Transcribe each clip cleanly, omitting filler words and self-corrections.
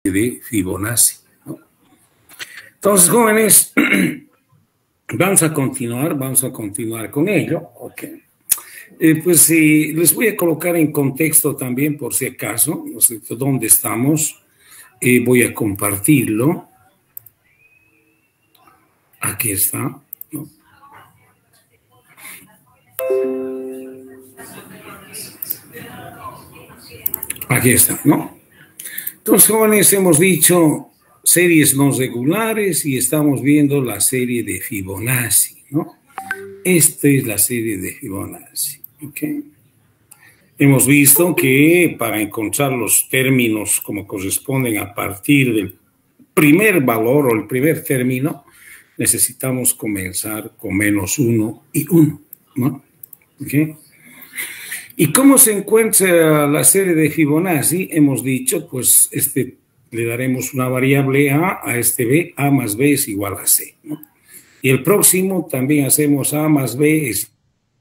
de Fibonacci, ¿no? Entonces, jóvenes, vamos a continuar con ello. Okay. Pues les voy a colocar en contexto también, por si acaso, ¿no sé dónde estamos? Voy a compartirlo. Aquí está, ¿no? Aquí está, ¿no? Entonces, jóvenes, hemos dicho series no regulares y estamos viendo la serie de Fibonacci, ¿no? Esta es la serie de Fibonacci, ¿ok? Hemos visto que para encontrar los términos como corresponden a partir del primer valor o el primer término, necesitamos comenzar con -1 y 1, ¿no? ¿Okay? ¿Y cómo se encuentra la serie de Fibonacci? Hemos dicho, pues, le daremos una variable a este B, A más B es igual a C, ¿no? Y el próximo también hacemos A más B es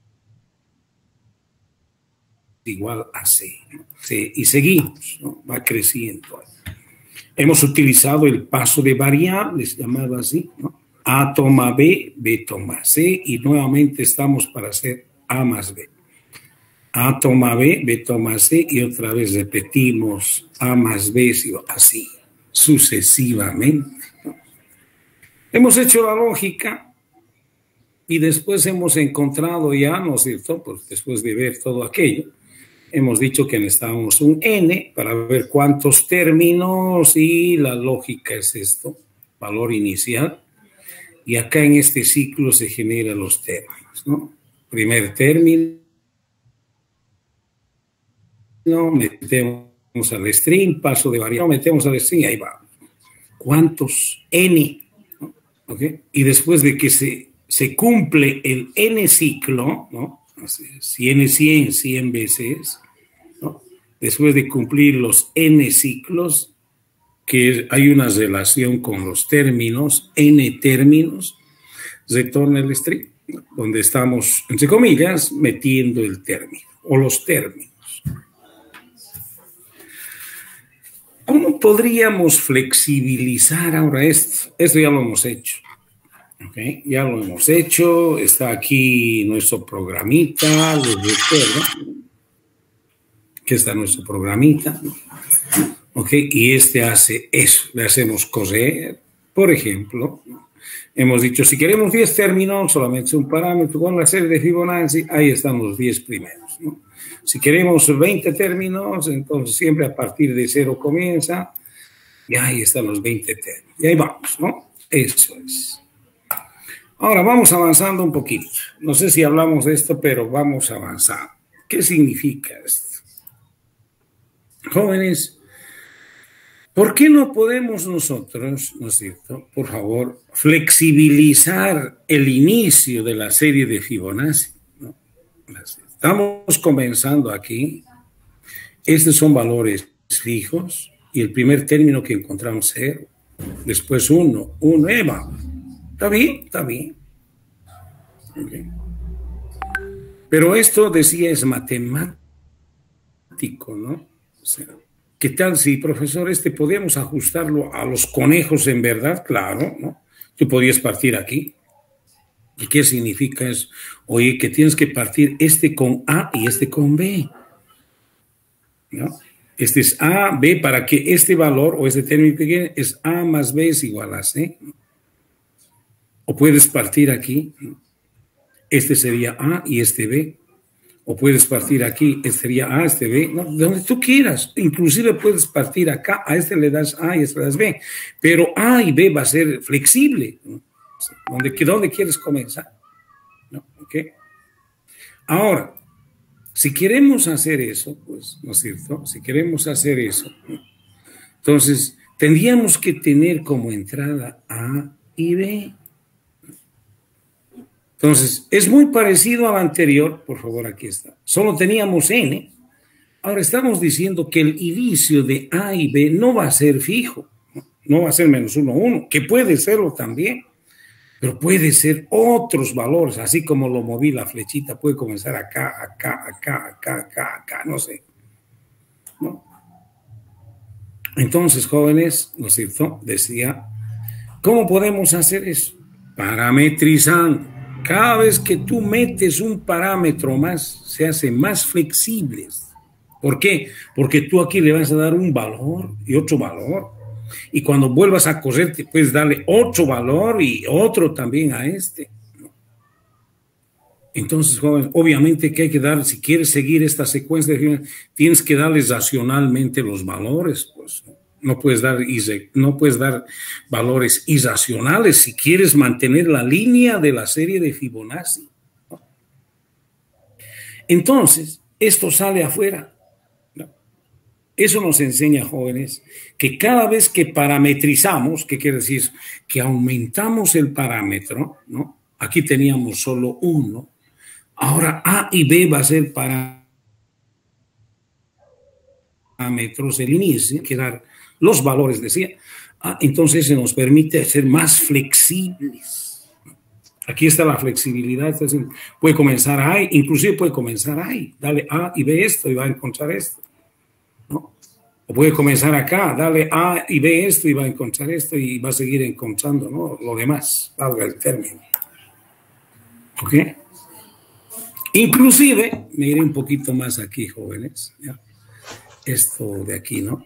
igual a C, ¿no? C, y seguimos, ¿no? Va creciendo. Hemos utilizado el paso de variables, llamado así, ¿no? A toma B, B toma C, y nuevamente estamos para hacer A más B. A toma B, B toma C, y otra vez repetimos A más B, así, sucesivamente, ¿no? Hemos hecho la lógica y después hemos encontrado ya, ¿no es cierto? Pues después de ver todo aquello, hemos dicho que necesitamos un n para ver cuántos términos y la lógica es esto, valor inicial. Y acá en este ciclo se generan los términos, ¿no? Primer término, metemos al string, paso de variable, metemos al string, ahí va. ¿Cuántos n? ¿No? ¿Okay? Y después de que se cumple el n ciclo, ¿no? 100, 100 veces, ¿no? Después de cumplir los n ciclos, que hay una relación con los términos, n términos, retorna el string, ¿no? Donde estamos, entre comillas, metiendo el término o los términos. ¿Cómo podríamos flexibilizar ahora esto? Esto ya lo hemos hecho. Okay, ya lo hemos hecho, está aquí nuestro programita, les recuerdo que está nuestro programita, ¿no? Ok, y hace eso, le hacemos correr, por ejemplo, ¿no? Hemos dicho, si queremos 10 términos, solamente un parámetro con la serie de Fibonacci, ahí están los 10 primeros, ¿no? Si queremos 20 términos, entonces siempre a partir de 0 comienza, y ahí están los 20 términos, y ahí vamos, ¿no? Eso es. Ahora vamos avanzando un poquito. No sé si hablamos de esto, pero vamos a avanzar. ¿Qué significa esto? Jóvenes, ¿por qué no podemos nosotros, ¿no es cierto?, por favor, flexibilizar el inicio de la serie de Fibonacci, ¿no? Estamos comenzando aquí. Estos son valores fijos y el primer término que encontramos 0, después 1, Eva. ¿Está bien? Está bien. Okay. Pero esto, decía, es matemático, ¿no? O sea, ¿qué tal si, profesor, podemos ajustarlo a los conejos en verdad? Claro, ¿no? Tú podías partir aquí. ¿Y qué significa eso? Oye, que tienes que partir con A y con B, ¿no? Este es A, B, para que este valor o este término que viene es A más B es igual a C, ¿no? O puedes partir aquí, ¿no? Este sería A y B. O puedes partir aquí, sería A, B, ¿no? De donde tú quieras. Inclusive puedes partir acá, a le das A y le das B. Pero A y B va a ser flexible, ¿no? ¿Dónde quieres comenzar? ¿No? ¿Okay? Ahora, si queremos hacer eso, pues, ¿no es cierto? Si queremos hacer eso, ¿no? Entonces, tendríamos que tener como entrada A y B. Entonces, es muy parecido al anterior, por favor, aquí está. Solo teníamos n. Ahora estamos diciendo que el inicio de A y B no va a ser fijo, no va a ser -1, 1, que puede serlo también, pero puede ser otros valores, así como lo moví la flechita, puede comenzar acá, acá, no sé, ¿no? Entonces, jóvenes, ¿no es cierto? Decía, ¿cómo podemos hacer eso? Parametrizando. Cada vez que tú metes un parámetro más, se hace más flexibles. ¿Por qué? Porque tú aquí le vas a dar un valor y otro valor. Y cuando vuelvas a correr, te puedes darle otro valor y otro también a este. Entonces, jóvenes, obviamente que hay que dar, si quieres seguir esta secuencia, tienes que darles racionalmente los valores, pues. No puedes dar valores irracionales si quieres mantener la línea de la serie de Fibonacci. Entonces, esto sale afuera. Eso nos enseña, jóvenes, que cada vez que parametrizamos, ¿qué quiere decir? Que aumentamos el parámetro, ¿no? Aquí teníamos solo uno. Ahora A y B va a ser parámetros del inicio, que dar los valores, decía. Entonces se nos permite ser más flexibles. Aquí está la flexibilidad. Entonces, puede comenzar ahí, inclusive puede comenzar ahí. Dale A y B esto y va a encontrar esto, ¿no? O puede comenzar acá, dale A y B esto y va a encontrar esto y va a seguir encontrando, ¿no? Lo demás, valga el término. ¿Ok? Inclusive, me iré un poquito más aquí, jóvenes, ¿ya? Esto de aquí, ¿no?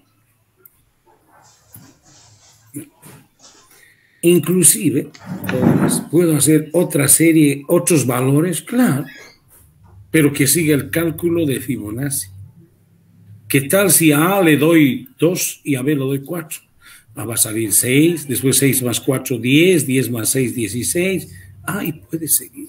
Inclusive, jóvenes, puedo hacer otra serie, otros valores, claro, pero que siga el cálculo de Fibonacci. ¿Qué tal si a A le doy 2 y a B le doy 4? Va a salir 6, después 6 más 4, 10, 10 más 6, 16. Y puede seguir.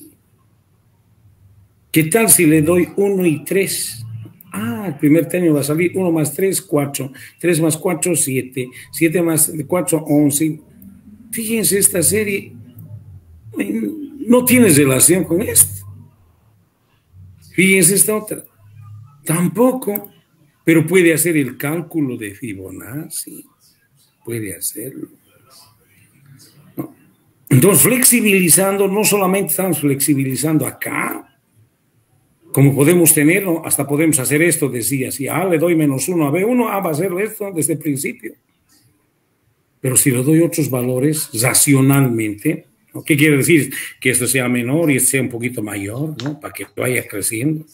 ¿Qué tal si le doy 1 y 3? El primer término va a salir 1 más 3, 4. 3 más 4, 7. 7 más 4, 11. Fíjense, esta serie no tiene relación con esto. Fíjense esta otra. Tampoco, pero puede hacer el cálculo de Fibonacci. Puede hacerlo. ¿No? Entonces, flexibilizando, no solamente estamos flexibilizando acá, como podemos tenerlo, hasta podemos hacer esto, decía, si A le doy -1 a B1, va a hacer esto desde el principio. Pero si le doy otros valores racionalmente, ¿no? ¿Qué quiere decir? Que esto sea menor y este sea un poquito mayor, ¿no? Para que vaya creciendo.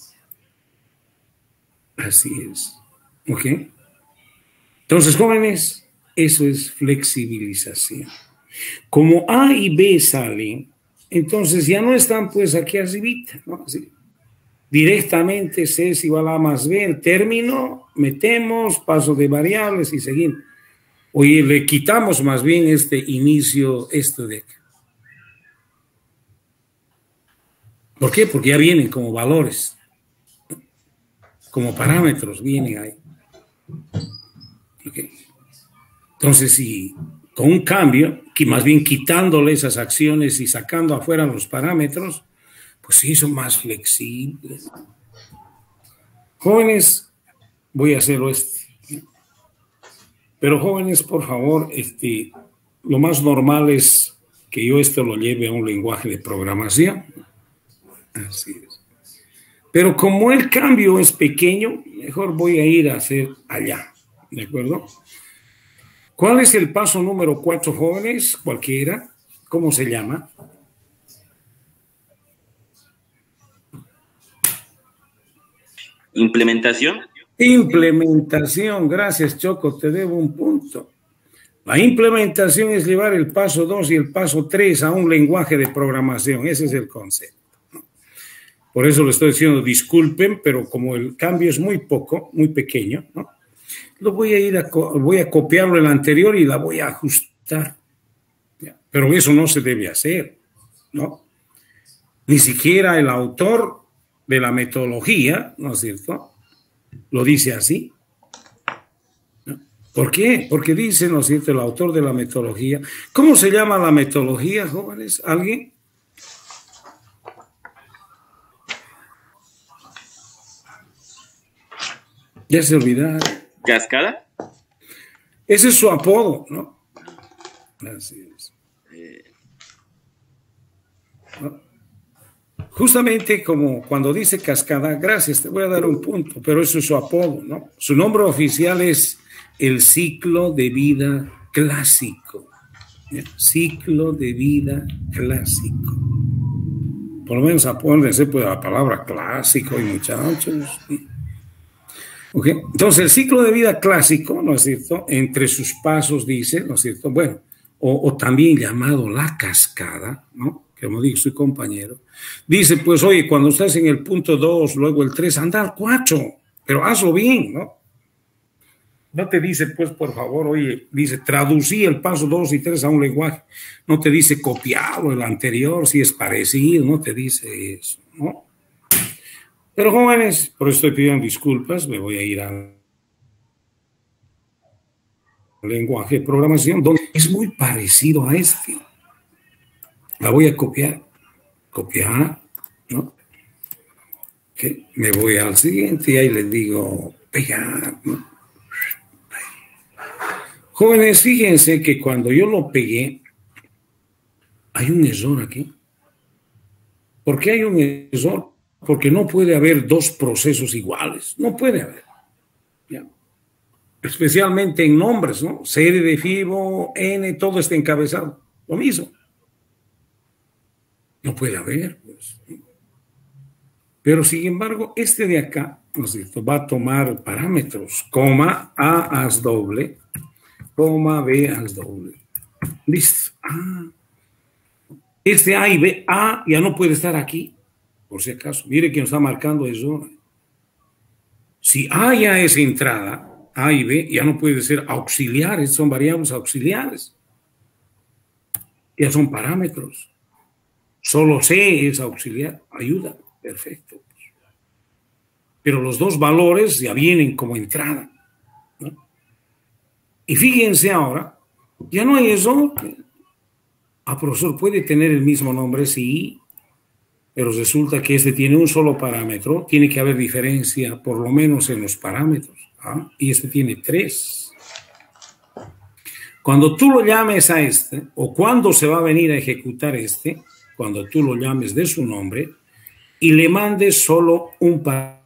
Así es. ¿Ok? Entonces, jóvenes, eso es flexibilización. Como A y B salen, entonces ya no están pues aquí arribita, ¿no? Así. Directamente C es igual a A más B, el término, metemos, paso de variables y seguimos. Oye, le quitamos más bien este inicio, esto de acá. ¿Por qué? Porque ya vienen como valores, como parámetros, vienen ahí. Okay. Entonces, si con un cambio, que más bien quitándole esas acciones y sacando afuera los parámetros, pues sí, son más flexibles. Jóvenes, voy a hacerlo Pero jóvenes, por favor, lo más normal es que yo esto lo lleve a un lenguaje de programación. Así es. Pero como el cambio es pequeño, mejor voy a ir a hacer allá. ¿De acuerdo? ¿Cuál es el paso número 4, jóvenes? Cualquiera. ¿Cómo se llama? Implementación. Implementación. Gracias, Choco. Te debo un punto. La implementación es llevar el paso 2 y el paso 3 a un lenguaje de programación. Ese es el concepto. Por eso le estoy diciendo, disculpen, pero como el cambio es muy poco, muy pequeño, ¿no? Voy a copiarlo el anterior y la voy a ajustar. Pero eso no se debe hacer, ¿no? Ni siquiera el autor de la metodología, ¿no es cierto?, lo dice así. ¿No? ¿Por qué? Porque dice, ¿no es cierto?, el autor de la metodología. ¿Cómo se llama la metodología, jóvenes? ¿Alguien? Ya se olvidaron. ¿Cascada? Ese es su apodo, ¿no? Así es. ¿No? Justamente como cuando dice Cascada, gracias, te voy a dar un punto, pero eso es su apodo, ¿no? Su nombre oficial es el ciclo de vida clásico. Ciclo de vida clásico. Por lo menos apóndense pues la palabra clásico y muchachos. Okay. Entonces el ciclo de vida clásico, ¿no es cierto? Entre sus pasos dice, ¿no es cierto? Bueno, o también llamado la cascada, ¿no? Como dijo su compañero, dice pues oye, cuando estás en el punto 2, luego el 3, anda al 4, pero hazlo bien, ¿no? No te dice, pues, por favor, oye, dice, traducí el paso 2 y 3 a un lenguaje. No te dice copiarlo el anterior, si es parecido, no te dice eso, ¿no? Pero jóvenes, por eso estoy pidiendo disculpas, me voy a ir al lenguaje de programación, donde es muy parecido a este. La voy a copiar, ¿no? Okay. Me voy al siguiente y ahí les digo, pegar, ¿no? Jóvenes, fíjense que cuando yo lo pegué, hay un error aquí. ¿Por qué hay un error? Porque no puede haber dos procesos iguales. No puede haber. ¿Ya? Especialmente en nombres, ¿no? Serie de Fibo, N, todo está encabezado. Lo mismo. No puede haber, pues. Pero, sin embargo, este de acá, ¿no es cierto?, va a tomar parámetros, coma, A as doble, coma, B as doble. Listo. Este A y B, A ya no puede estar aquí, por si acaso. Mire que nos está marcando eso. Si A ya es entrada, A y B ya no puede ser auxiliares, son variables auxiliares. Ya son parámetros. Solo C es auxiliar, ayuda, perfecto. Pero los dos valores ya vienen como entrada, ¿no? Y fíjense ahora, ya no hay eso. Profesor, puede tener el mismo nombre, sí, pero resulta que este tiene un solo parámetro, tiene que haber diferencia por lo menos en los parámetros, ¿ah? Y este tiene 3. Cuando tú lo llames a este, o cuando se va a venir a ejecutar este, cuando tú lo llames de su nombre, y le mandes solo un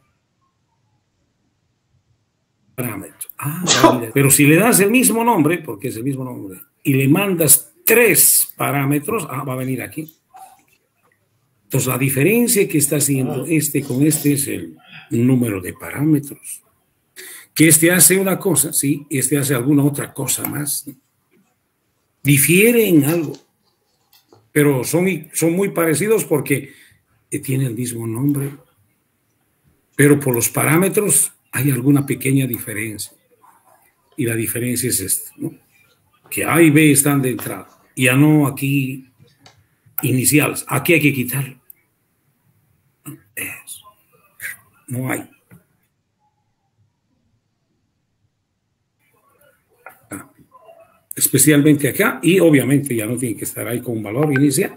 parámetro. Pero si le das el mismo nombre, porque es el mismo nombre, y le mandas 3 parámetros, va a venir aquí. Entonces, la diferencia que está haciendo este con este es el número de parámetros. Que este hace una cosa, sí, este hace alguna otra cosa más. Difiere en algo, pero son muy parecidos porque tienen el mismo nombre. Pero por los parámetros hay alguna pequeña diferencia. Y la diferencia es esta, ¿no? Que A y B están de entrada. Ya no aquí iniciales. Aquí hay que quitarlo. Eso. No hay. Especialmente acá. Y obviamente ya no tiene que estar ahí con un valor inicial.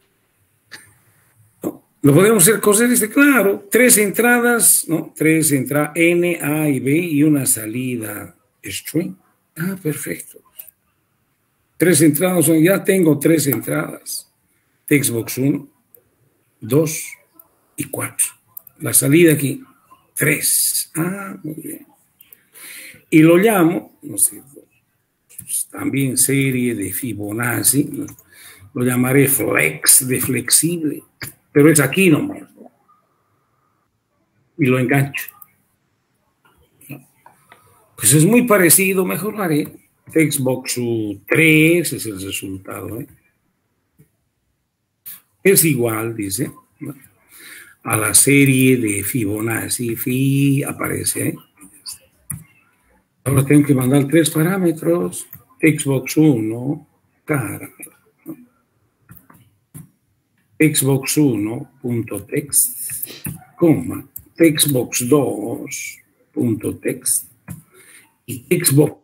¿No? Lo podemos hacer cosas, claro. 3 entradas, ¿no? 3 entradas N, A y B y una salida string. Perfecto. 3 entradas, ya tengo 3 entradas. Textbox 1, 2 y 4. La salida aquí, 3. Muy bien. Y lo llamo, no sé, pues, también serie de Fibonacci, ¿no? Lo llamaré flex, de flexible, pero es aquí nomás. Y lo engancho. Pues es muy parecido, mejor lo haré. Textbox 3 es el resultado, ¿eh? Es igual, dice, ¿no?, a la serie de Fibonacci. Fi aparece, ¿eh? Ahora tengo que mandar 3 parámetros. Textbox 1, carámetro, ¿no? Textbox 1.text, coma, Textbox 2.text y Textbox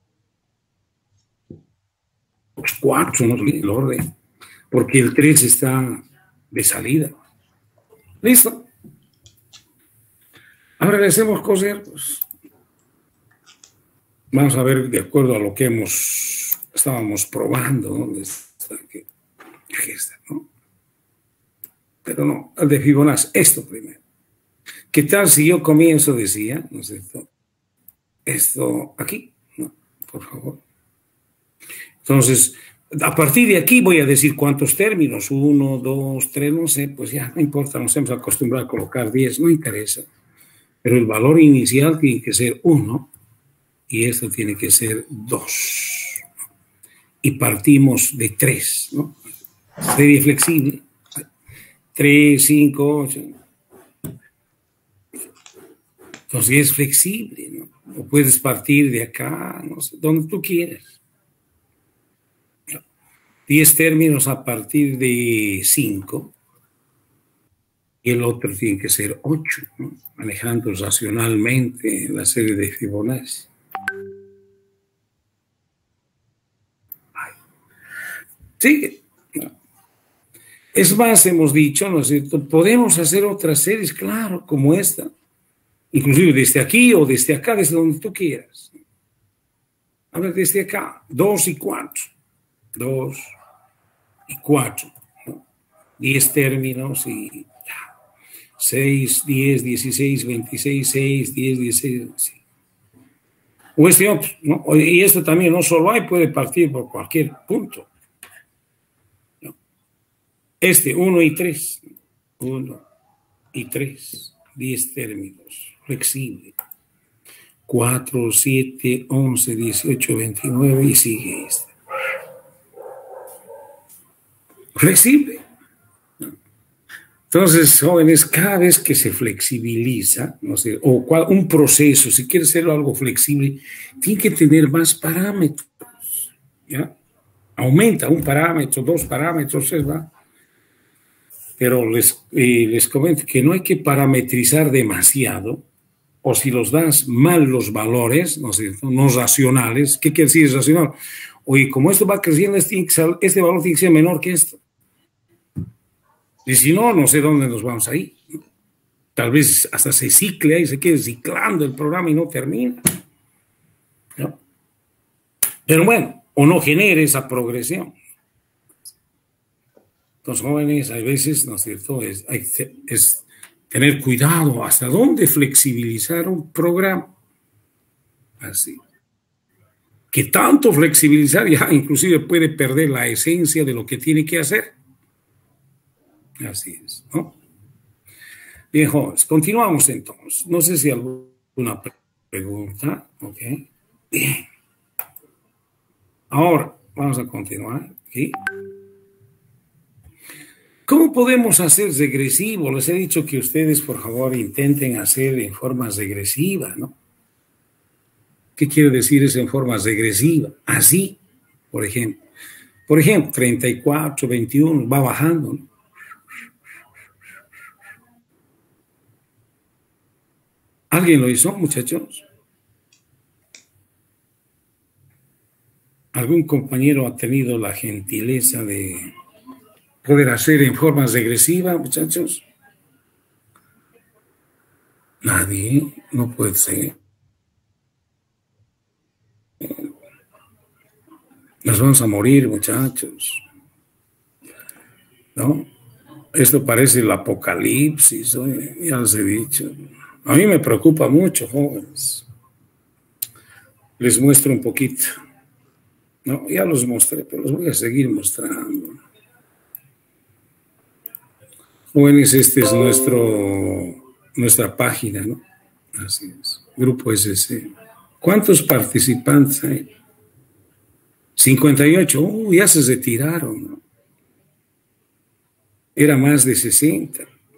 4, no olviden el orden, porque el 3 está de salida. ¿Listo? Ahora le hacemos coser, pues. Vamos a ver de acuerdo a lo que estábamos probando, ¿no? Aquí está, ¿no? Pero no, el de Fibonacci, esto primero. ¿Qué tal si yo comienzo, decía, ¿no es cierto? Esto aquí, ¿no? por favor. Entonces, a partir de aquí voy a decir cuántos términos, 1, 2, 3, no sé, pues ya no importa, nos hemos acostumbrado a colocar 10, no interesa. Pero el valor inicial tiene que ser 1 y esto tiene que ser 2. Y partimos de 3, ¿no? Serie flexible. 3, 5, 8. Entonces es flexible, ¿no? O puedes partir de acá, no sé, donde tú quieras. 10 términos a partir de 5. Y el otro tiene que ser 8, ¿no? Manejando racionalmente la serie de Fibonacci. Sí. Es más, hemos dicho, ¿no es cierto? Podemos hacer otras series, claro, como esta. Inclusive desde aquí o desde acá, desde donde tú quieras. A ver, desde acá, 2 y 4. 2 y 4. ¿No? 10 términos y 6, 10, 16, 26, 6, 10, 16. Sí. O este otro, ¿no? Y esto también no solo hay, puede partir por cualquier punto. ¿No? Este, 1 y 3. 1 y 3. 10 términos. Flexible. 4, 7, 11, 18, 29 y sigue este. Flexible. Entonces, jóvenes, cada vez que se flexibiliza, no sé, o un proceso, si quieres hacerlo algo flexible, tiene que tener más parámetros, ¿ya? Aumenta un parámetro, 2 parámetros, ¿va? Pero les comento que no hay que parametrizar demasiado, o si los das mal los valores, ¿no es cierto?, no racionales. ¿Qué quiere decir racional? Oye, como esto va creciendo, este valor tiene que ser menor que esto. Y si no, no sé dónde nos vamos a ir. Tal vez hasta se cicle y se quede ciclando el programa y no termina, ¿no? Pero bueno, o no genere esa progresión. Los jóvenes, hay veces, ¿no es cierto?, es tener cuidado hasta dónde flexibilizar un programa. Así. Que tanto flexibilizar ya inclusive puede perder la esencia de lo que tiene que hacer. Así es, ¿no? Bien, jóvenes, continuamos entonces. No sé si alguna pregunta. Ok. Bien. Ahora, vamos a continuar. ¿Sí? ¿Cómo podemos hacer regresivo? Les he dicho que ustedes, por favor, intenten hacer en forma regresiva, ¿no? ¿Qué quiere decir eso en forma regresiva? Así, por ejemplo. Por ejemplo, 34, 21, va bajando, ¿no? ¿Alguien lo hizo, muchachos? ¿Algún compañero ha tenido la gentileza de poder hacer en forma regresiva, muchachos? Nadie, no puede ser. Nos vamos a morir, muchachos. ¿No? Esto parece el apocalipsis, ¿no? Ya les he dicho. A mí me preocupa mucho, jóvenes. Les muestro un poquito. No, ya los mostré, pero los voy a seguir mostrando. Jóvenes, este es nuestra página, ¿no? Así es. Grupo SC. ¿Cuántos participantes hay? 58. Ya se retiraron, ¿no? Era más de 60.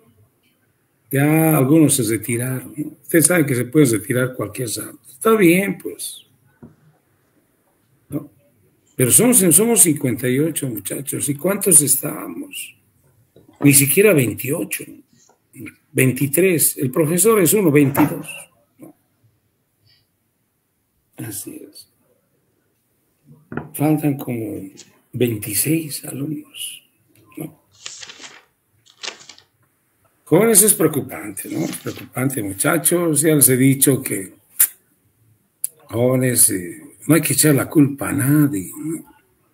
Ya algunos se retiraron, ¿no? Usted sabe que se puede retirar cualquier santo. Está bien, pues. ¿No? Pero somos 58, muchachos. ¿Y cuántos estábamos? Ni siquiera 28. 23. El profesor es 22. ¿No? Así es. Faltan como 26 alumnos, ¿no? Jóvenes, es preocupante, ¿no? Preocupante, muchachos. Ya les he dicho que jóvenes, no hay que echar la culpa a nadie, ¿no?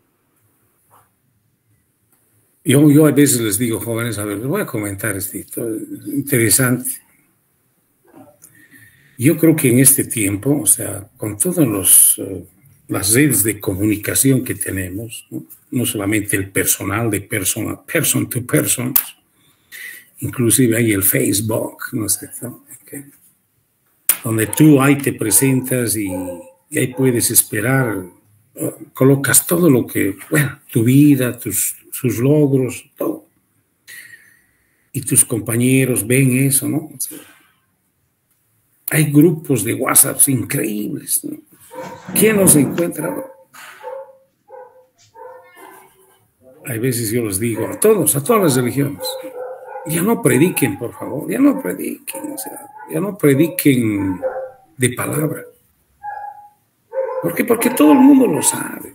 Yo a veces les digo, jóvenes, a ver, les voy a comentar esto interesante. Yo creo que en este tiempo, o sea, con todos las redes de comunicación que tenemos, ¿no? No solamente el personal de person to person, inclusive hay el Facebook, ¿no es cierto? Okay. Donde tú ahí te presentas y ahí puedes esperar, colocas todo lo que, bueno, tu vida, sus logros, todo. Y tus compañeros ven eso, ¿no? O sea, hay grupos de WhatsApp increíbles, ¿no? ¿Quién no se encuentra? Hay veces yo les digo a todas las religiones, ya no prediquen, por favor, ya no prediquen, o sea, ya no prediquen de palabra. ¿Por qué? Porque todo el mundo lo sabe.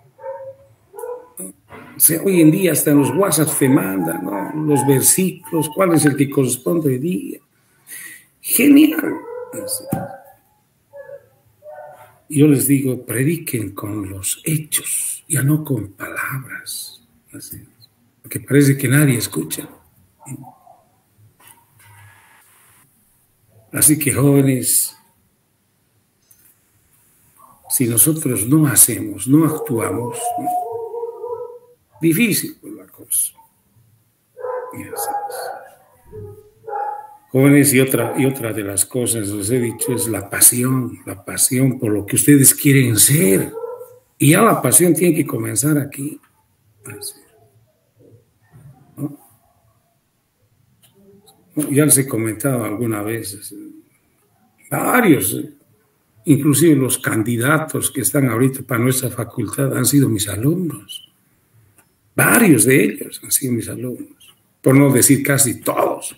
O sea, hoy en día hasta en los WhatsApp te mandan, ¿no? Los versículos, cuál es el que corresponde hoy día. Genial. Yo les digo, prediquen con los hechos, ya no con palabras. Así, porque parece que nadie escucha. Así que, jóvenes, si nosotros no hacemos, no actuamos, ¿no? Difícil pues la cosa. Jóvenes, y otra de las cosas, les he dicho, es la pasión por lo que ustedes quieren ser. Y ya la pasión tiene que comenzar aquí. ¿No? Ya les he comentado alguna vez, varios, inclusive los candidatos que están ahorita para nuestra facultad han sido mis alumnos. Varios de ellos han sido mis alumnos, por no decir casi todos.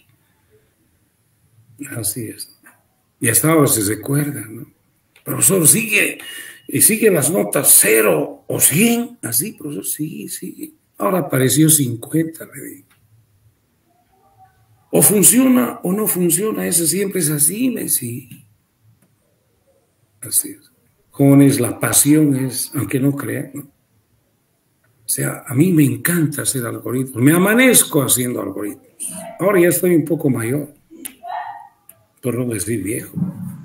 Así es. Y hasta ahora se recuerdan, ¿no? Profesor, sigue las notas 0 o 100. Así, profesor, sigue. Ahora apareció 50, le digo. O funciona o no funciona, eso siempre es así, sí. Así es. Jóvenes, la pasión es, aunque no crean, ¿no? O sea, a mí me encanta hacer algoritmos. Me amanezco haciendo algoritmos. Ahora ya estoy un poco mayor, por no decir viejo.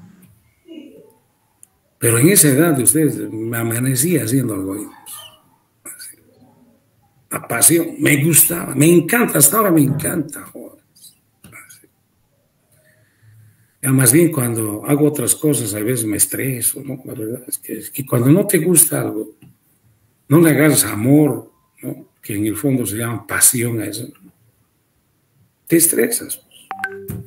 Pero en esa edad de ustedes me amanecí haciendo algoritmos. Así. La pasión, me gustaba, me encanta, hasta ahora me encanta, jóvenes. Así. Ya más bien cuando hago otras cosas, a veces me estreso, ¿no? La verdad es que cuando no te gusta algo, no le hagas amor, ¿no? Que en el fondo se llama pasión a eso. Te estresas. Pues.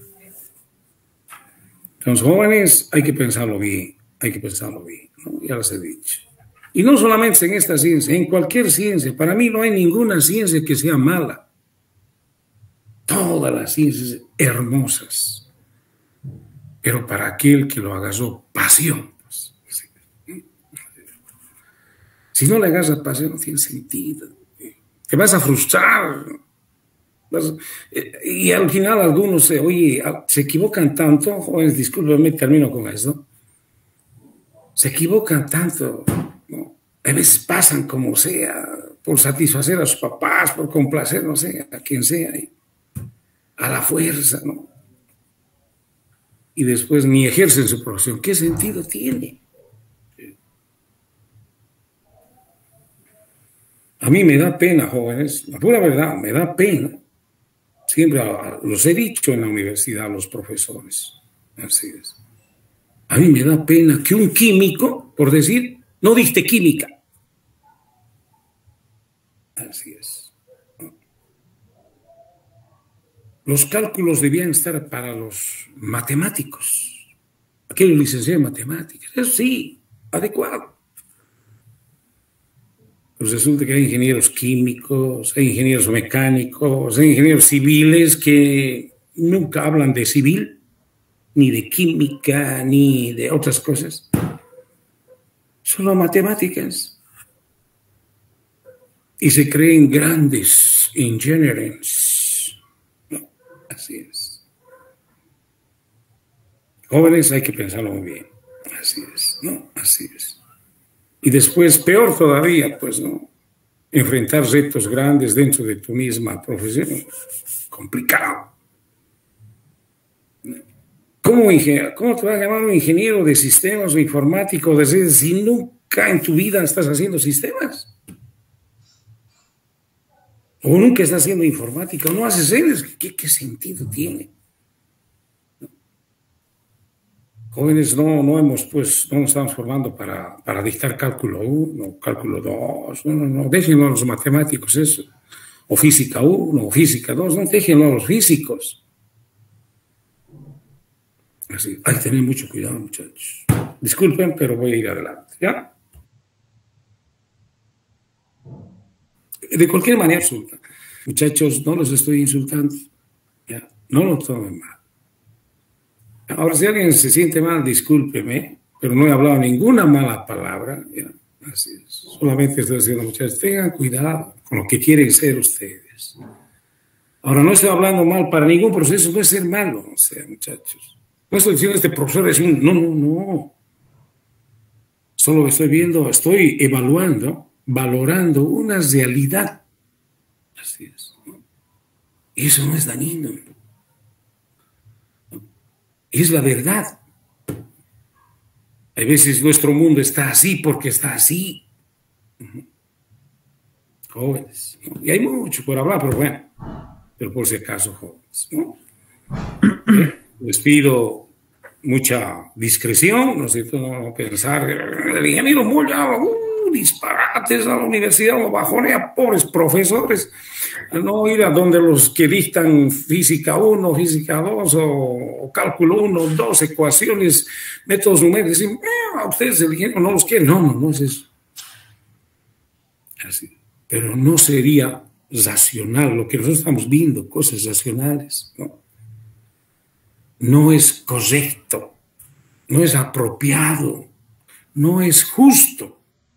Los jóvenes hay que pensarlo bien, ¿no? Ya les he dicho. Y no solamente en esta ciencia, en cualquier ciencia. Para mí no hay ninguna ciencia que sea mala. Todas las ciencias hermosas. Pero para aquel que lo agarró pasión. Pues, si no le agarras pasión, no tiene sentido. Te vas a frustrar. Y al final algunos se equivocan tanto, jóvenes, discúlpenme, termino con esto. Se equivocan tanto, ¿no? A veces pasan como sea, por satisfacer a sus papás, por complacer, no sé, a quien sea, a la fuerza, ¿no? Y después ni ejercen su profesión. ¿Qué sentido tiene? A mí me da pena, jóvenes, la pura verdad, me da pena. Siempre los he dicho en la universidad a los profesores. Así es. A mí me da pena que un químico, por decir, no dicte química. Así es. Los cálculos debían estar para los matemáticos, aquellos licenciados en matemáticas. Eso sí, adecuado. Pues resulta que hay ingenieros químicos, hay ingenieros mecánicos, hay ingenieros civiles que nunca hablan de civil, ni de química, ni de otras cosas. Solo matemáticas. Y se creen grandes ingenieros. No, así es. Jóvenes, hay que pensarlo muy bien. Así es, ¿no? Así es. Y después, peor todavía, pues, ¿no? Enfrentar retos grandes dentro de tu misma profesión. Complicado. ¿Cómo te va a llamar un ingeniero de sistemas o informático de redes si no nunca en tu vida estás haciendo sistemas. O nunca estás haciendo informática, o no haces redes. ¿Qué sentido tiene? Jóvenes, no nos estamos formando para dictar cálculo 1, cálculo 2, no, déjenlo a los matemáticos eso, o física 1, o física 2, no, déjenlo a los físicos. Así, hay que tener mucho cuidado, muchachos. Disculpen, pero voy a ir adelante, ¿ya? De cualquier manera, muchachos, no los estoy insultando, ¿ya? No lo tomen mal. Ahora, si alguien se siente mal, discúlpeme, pero no he hablado ninguna mala palabra, ¿ya? Así es. Solamente estoy diciendo, muchachos, tengan cuidado con lo que quieren ser ustedes. Ahora, no estoy hablando mal para ningún proceso, no es ser malo, o sea, muchachos. No estoy diciendo este profesor es un... No. Solo estoy evaluando, valorando una realidad. Así es, ¿no? Y eso no es dañino. Es la verdad. A veces nuestro mundo está así porque está así. Jóvenes, ¿no? Y hay mucho por hablar, pero bueno, pero por si acaso, jóvenes, ¿no? Les pido mucha discreción, ¿no es cierto? No pensar, el ingeniero Moya, disparates a la universidad, lo bajonea, pobres profesores, no ir a donde los que dictan física 1, física 2 o cálculo 1, 2, ecuaciones, métodos numéricos, decir, a ustedes el ingeniero no los quiere, no es eso. Así. Pero no sería racional lo que nosotros estamos viendo, cosas racionales, ¿no? No es correcto, no es apropiado, no es justo.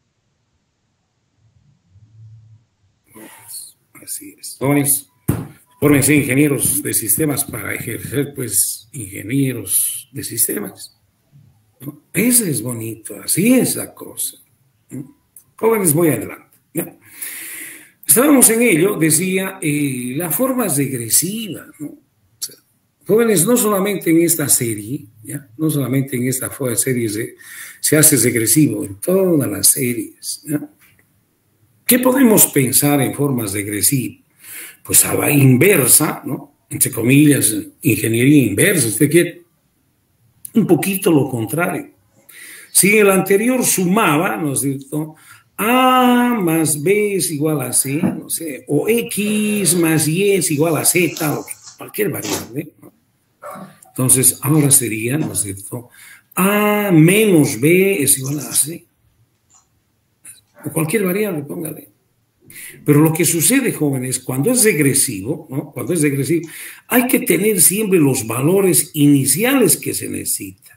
Así es. Jóvenes, fórmense ingenieros de sistemas para ejercer, pues, ingenieros de sistemas, ¿no? Ese es bonito, así es la cosa, ¿no? Jóvenes, voy adelante, ¿no? Estábamos en ello, decía, la forma regresiva, ¿no? Jóvenes, no solamente en esta serie, ¿ya? No solamente en esta serie se hace regresivo, en todas las series, ¿ya? ¿Qué podemos pensar en formas regresivas? Pues a la inversa, ¿no? Entre comillas, ingeniería inversa, usted quiere un poquito lo contrario. Si el anterior sumaba, ¿no es cierto? A más B es igual a C, no sé, o X más Y es igual a Z, o cualquier variable, ¿no? Entonces, ahora sería, ¿no es cierto? A menos B es igual a C. O cualquier variable, póngale. Pero lo que sucede, jóvenes, cuando es regresivo, ¿no? Cuando es regresivo, hay que tener siempre los valores iniciales que se necesitan.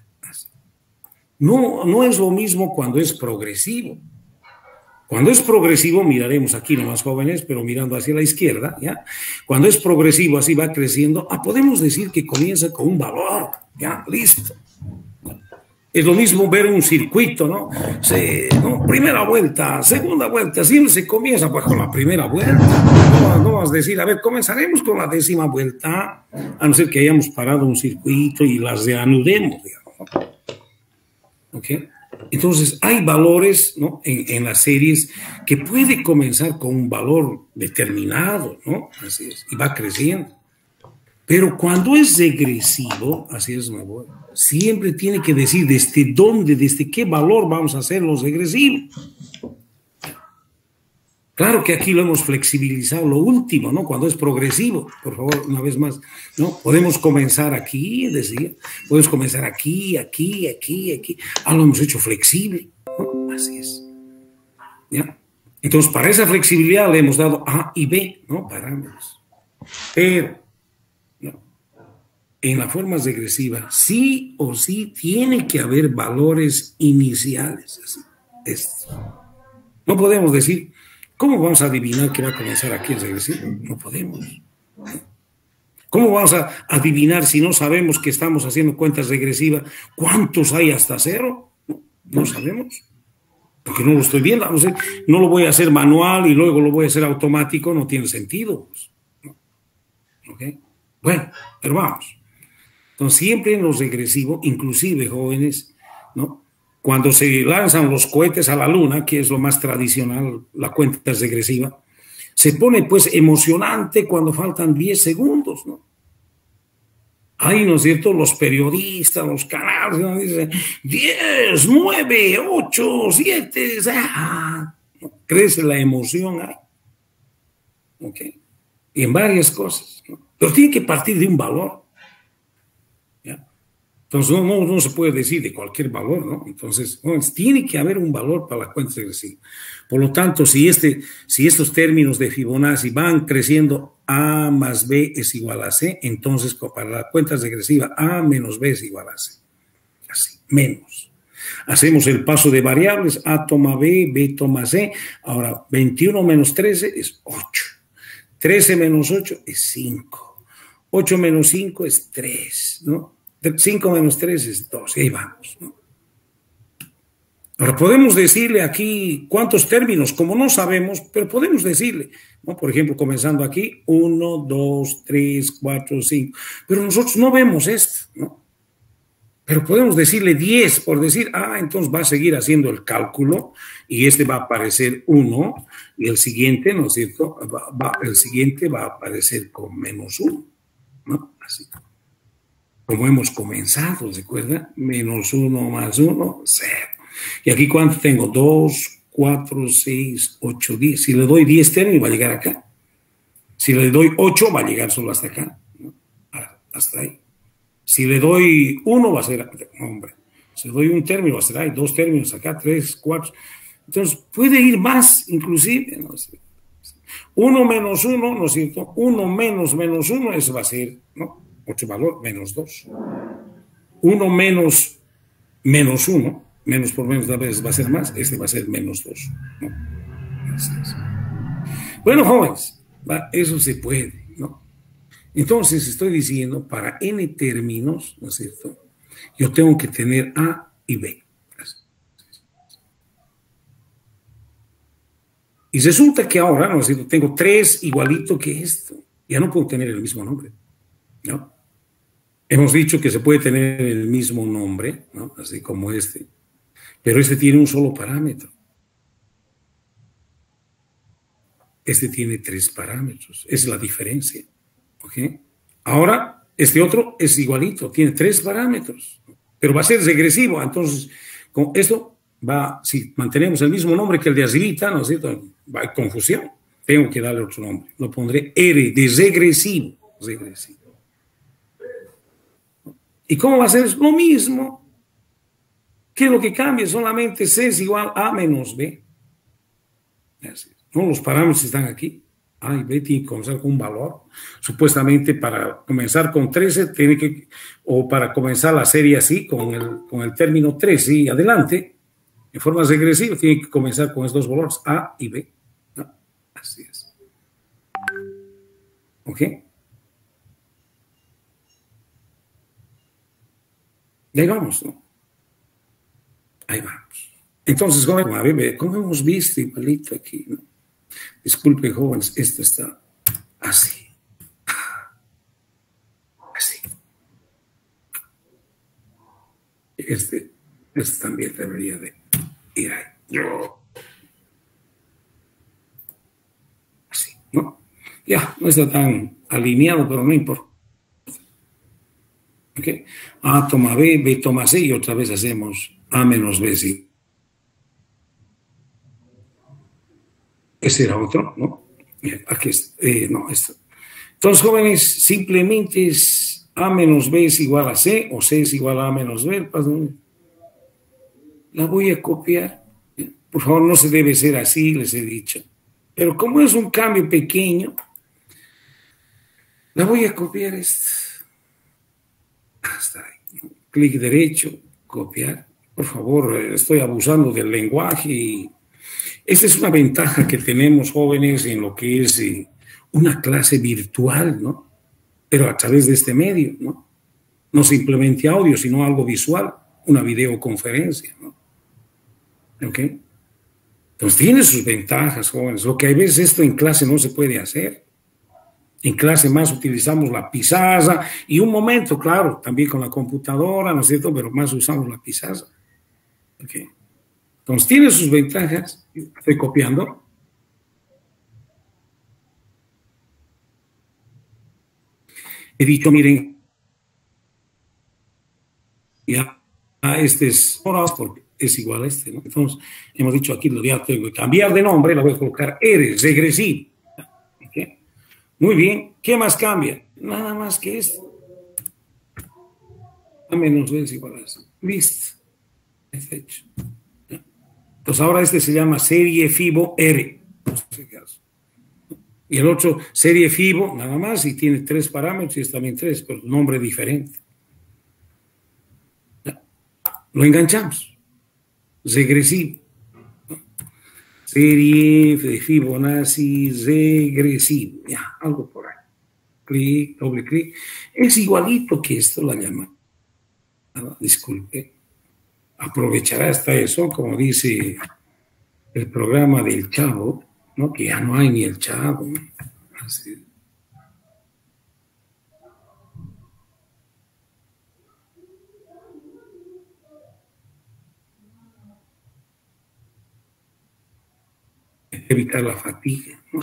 No es lo mismo cuando es progresivo. Cuando es progresivo, miraremos aquí nomás, jóvenes, pero mirando hacia la izquierda, ¿ya? Cuando es progresivo, así va creciendo, podemos decir que comienza con un valor, ¿ya? Listo. Es lo mismo ver un circuito, ¿no? ¿no? Primera vuelta, segunda vuelta, siempre se comienza pues con la primera vuelta. No vas a decir, a ver, comenzaremos con la 10ª vuelta, a no ser que hayamos parado un circuito y las reanudemos, digamos, ¿no? ¿Ok? Entonces, hay valores, ¿no? En las series que puede comenzar con un valor determinado, ¿no? Así es, y va creciendo. Pero cuando es regresivo, así es, mi abuelo, siempre tiene que decir desde dónde, desde qué valor vamos a hacer los regresivos. Claro que aquí lo hemos flexibilizado, lo último, ¿no? Cuando es progresivo, por favor, una vez más, ¿no? Podemos comenzar aquí, decía, podemos comenzar aquí. Lo hemos hecho flexible, ¿no? Así es, ¿ya? Entonces, para esa flexibilidad le hemos dado A y B, ¿no? Parámetros. Pero, ¿no? En la forma regresiva, sí o sí tiene que haber valores iniciales. Así. No podemos decir, ¿cómo vamos a adivinar que va a comenzar aquí el regresivo? No podemos. ¿Cómo vamos a adivinar si no sabemos que estamos haciendo cuentas regresivas? ¿Cuántos hay hasta 0? No sabemos. Porque no lo estoy viendo. No lo voy a hacer manual y luego lo voy a hacer automático. No tiene sentido. ¿Ok? Bueno, pero vamos. Entonces, siempre en los regresivos, inclusive jóvenes, ¿no? cuando se lanzan los cohetes a la luna, que es lo más tradicional, la cuenta regresiva, se pone pues emocionante cuando faltan 10 segundos, ¿no? Ahí, ¿no es cierto?, los periodistas, los canales, ¿no?, dicen 10, 9, 8, 7, ¿no? Crece la emoción ahí. ¿Ok? Y en varias cosas, ¿no? Pero tiene que partir de un valor. ¿Ya? Entonces no se puede decir de cualquier valor, ¿no? Entonces, tiene que haber un valor para la cuenta regresiva. Por lo tanto, si estos términos de Fibonacci van creciendo, A más B es igual a C, entonces para la cuenta regresiva A menos B es igual a C. Así, menos. Hacemos el paso de variables, A toma B, B toma C. Ahora, 21 menos 13 es 8. 13 menos 8 es 5. 8 menos 5 es 3, ¿no? 5 menos 3 es 2, y ahí vamos, ¿no? Ahora, podemos decirle aquí cuántos términos, como no sabemos, pero podemos decirle, ¿no? Por ejemplo, comenzando aquí, 1, 2, 3, 4, 5, pero nosotros no vemos esto, ¿no? Pero podemos decirle 10, por decir, entonces va a seguir haciendo el cálculo, y este va a aparecer 1, y el siguiente, ¿no es cierto?, el siguiente va a aparecer con menos 1, ¿no? Así. Como hemos comenzado, ¿recuerda? Menos 1 más 1, 0. Y aquí, ¿cuánto tengo? 2, 4, 6, 8, 10. Si le doy 10 términos, va a llegar acá. Si le doy 8, va a llegar solo hasta acá, ¿no? Hasta ahí. Si le doy 1, va a ser, hombre. Si le doy un término, va a ser ahí. 2 términos acá, 3, 4. Entonces, puede ir más, inclusive, ¿no? 1 menos 1, ¿no es cierto? 1 menos menos 1, eso va a ser, ¿no? 8 valor, menos 2. 1 menos menos 1, menos por menos a veces va a ser más, este va a ser menos 2, ¿no? Así es. Bueno, jóvenes, eso se puede, ¿no? Entonces estoy diciendo, para n términos, ¿no es cierto?, yo tengo que tener A y B. Y resulta que ahora, ¿no es cierto?, tengo 3 igualito que esto. Ya no puedo tener el mismo nombre, ¿no? Hemos dicho que se puede tener el mismo nombre, ¿no?, así como este, pero este tiene un solo parámetro. Este tiene 3 parámetros. Esa es la diferencia. ¿Ok? Ahora, este otro es igualito, tiene 3 parámetros, pero va a ser regresivo. Entonces, con esto si mantenemos el mismo nombre que el de arribita, ¿no es cierto?, va a haber confusión. Tengo que darle otro nombre. Lo pondré R de regresivo. Regresivo. ¿Y cómo va a ser? Lo mismo. ¿Qué es lo que cambia? Solamente C es igual a menos B. Así. ¿No? Los parámetros están aquí. A y B tienen que comenzar con un valor. Supuestamente para comenzar con 13, o para comenzar la serie así, con el término 13 y adelante, en forma regresiva, tiene que comenzar con estos dos valores, A y B. ¿No? Así es. ¿Ok? Y ahí vamos, ¿no? Ahí vamos. Entonces, como hemos visto igualito aquí, ¿no? Disculpe, jóvenes, esto está así. Así. Este también debería de ir ahí. Así, ¿no? Ya, no está tan alineado, pero no importa. ¿Ok? A toma B, B toma C, y otra vez hacemos A menos B, sí. Ese era otro, ¿no? Aquí no, esto. Entonces, jóvenes, simplemente es A menos B es igual a C, o C es igual a menos B. La voy a copiar. Por favor, no se debe ser así, les he dicho. Pero como es un cambio pequeño, la voy a copiar hasta ahí. Clic derecho, copiar. Por favor, estoy abusando del lenguaje y esta es una ventaja que tenemos, jóvenes, en lo que es una clase virtual, ¿no? Pero a través de este medio, ¿no? No simplemente audio, sino algo visual, una videoconferencia, ¿no? ¿Ok? Entonces tiene sus ventajas, jóvenes. Lo que hay veces esto en clase no se puede hacer. En clase más utilizamos la pizarra y un momento, claro, también con la computadora, ¿no es cierto? Pero más usamos la pizarra. Okay. Entonces, tiene sus ventajas. Estoy copiando. He dicho, miren, ya, este es porque es igual a este, ¿no? Entonces, hemos dicho aquí, ya tengo que cambiar de nombre, la voy a colocar R, regresivo. Okay. Muy bien, ¿qué más cambia? Nada más que esto. A menos B es igual a eso. Listo. Es hecho. Entonces ahora este se llama serie FIBO R. Y el otro, serie FIBO, nada más, y tiene 3 parámetros, y es también 3, pero nombre diferente. Ya. Lo enganchamos. Regresivo. Serie de Fibonacci regresivo. Ya, algo por ahí. Clic, doble clic. Es igualito que esto, la llama. Disculpe. Aprovechará hasta eso, como dice el programa del Chavo, ¿no? Que ya no hay ni el Chavo. Así. Evitar la fatiga, ¿no?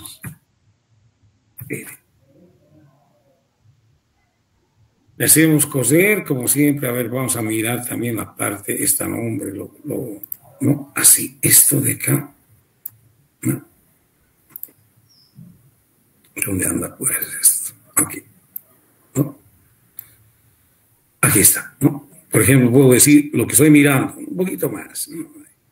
Le hacemos coser, como siempre. A ver, vamos a mirar también la parte, esta nombre, ¿no? Así, esto de acá, ¿no? ¿Dónde anda pues esto? Aquí, ¿no? Aquí está, ¿no? Por ejemplo, puedo decir lo que estoy mirando, un poquito más, ¿no?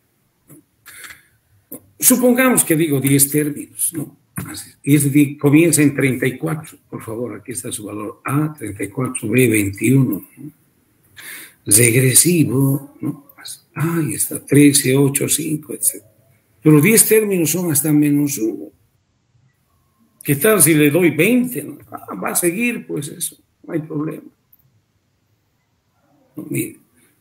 Supongamos que digo 10 términos, ¿no? Así, y este comienza en 34, por favor, aquí está su valor A, 34, B, 21, ¿no? Regresivo, ¿no? Ahí está, 13, 8, 5, etc. Pero 10 términos son hasta menos 1. ¿Qué tal si le doy 20? ¿No? Va a seguir, pues eso, no hay problema. No, mire.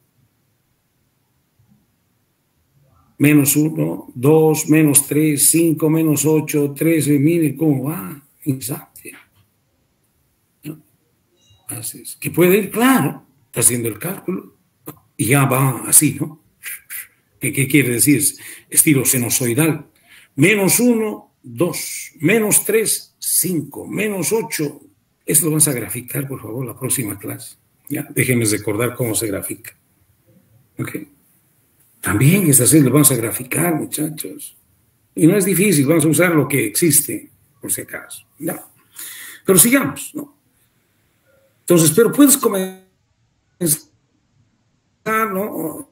Menos 1, 2, menos 3, 5, menos 8, 13, mire cómo va, exacto. ¿No? Así es. Que puede ir, claro, está haciendo el cálculo y ya va así, ¿no? ¿Qué quiere decir? Estilo sinusoidal. Menos 1, 2, menos 3, 5, menos 8. Esto lo vas a graficar, por favor, la próxima clase. Ya, déjenme recordar cómo se grafica. Ok. También es así, lo vamos a graficar, muchachos. Y no es difícil, vamos a usar lo que existe, por si acaso. Ya. Pero sigamos, ¿no? Entonces, pero puedes comenzar, ¿no?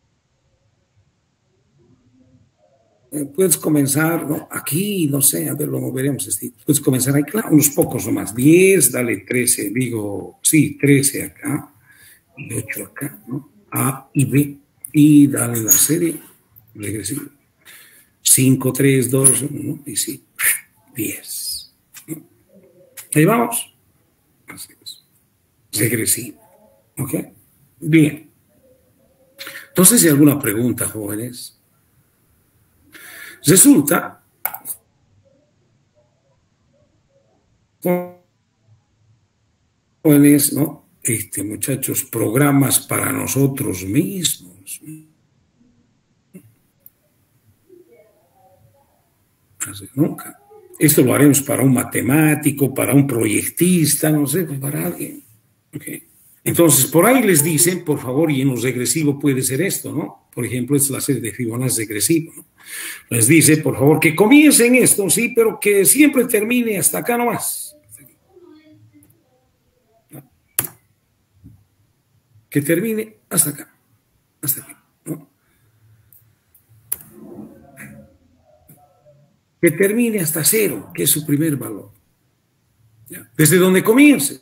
Puedes comenzar, ¿no? Aquí, no sé, a ver, lo moveremos. Puedes comenzar ahí, claro, unos pocos nomás. 10, dale 13, digo, sí, 13 acá, y 8 acá, ¿no? A y B. Y dale la serie regresiva. 5, 3, 2, 1, y sí, 10. ¿No? Ahí vamos. Así es. Regresivo. ¿Ok? Bien. Entonces, ¿hay alguna pregunta, jóvenes? Resulta, jóvenes, ¿no? Muchachos, programas para nosotros mismos. Así, nunca. Esto lo haremos para un matemático, para un proyectista, no sé, para alguien. Okay. Entonces, por ahí les dicen, por favor, y en los regresivos puede ser esto, ¿no? Por ejemplo, esta es la serie de Fibonacci regresivo, ¿no? Les dice, por favor, que comiencen esto, sí, pero que siempre termine hasta acá nomás. ¿No? Que termine hasta acá, hasta aquí, ¿no? Que termine hasta 0, que es su primer valor. ¿Ya? Desde donde comience.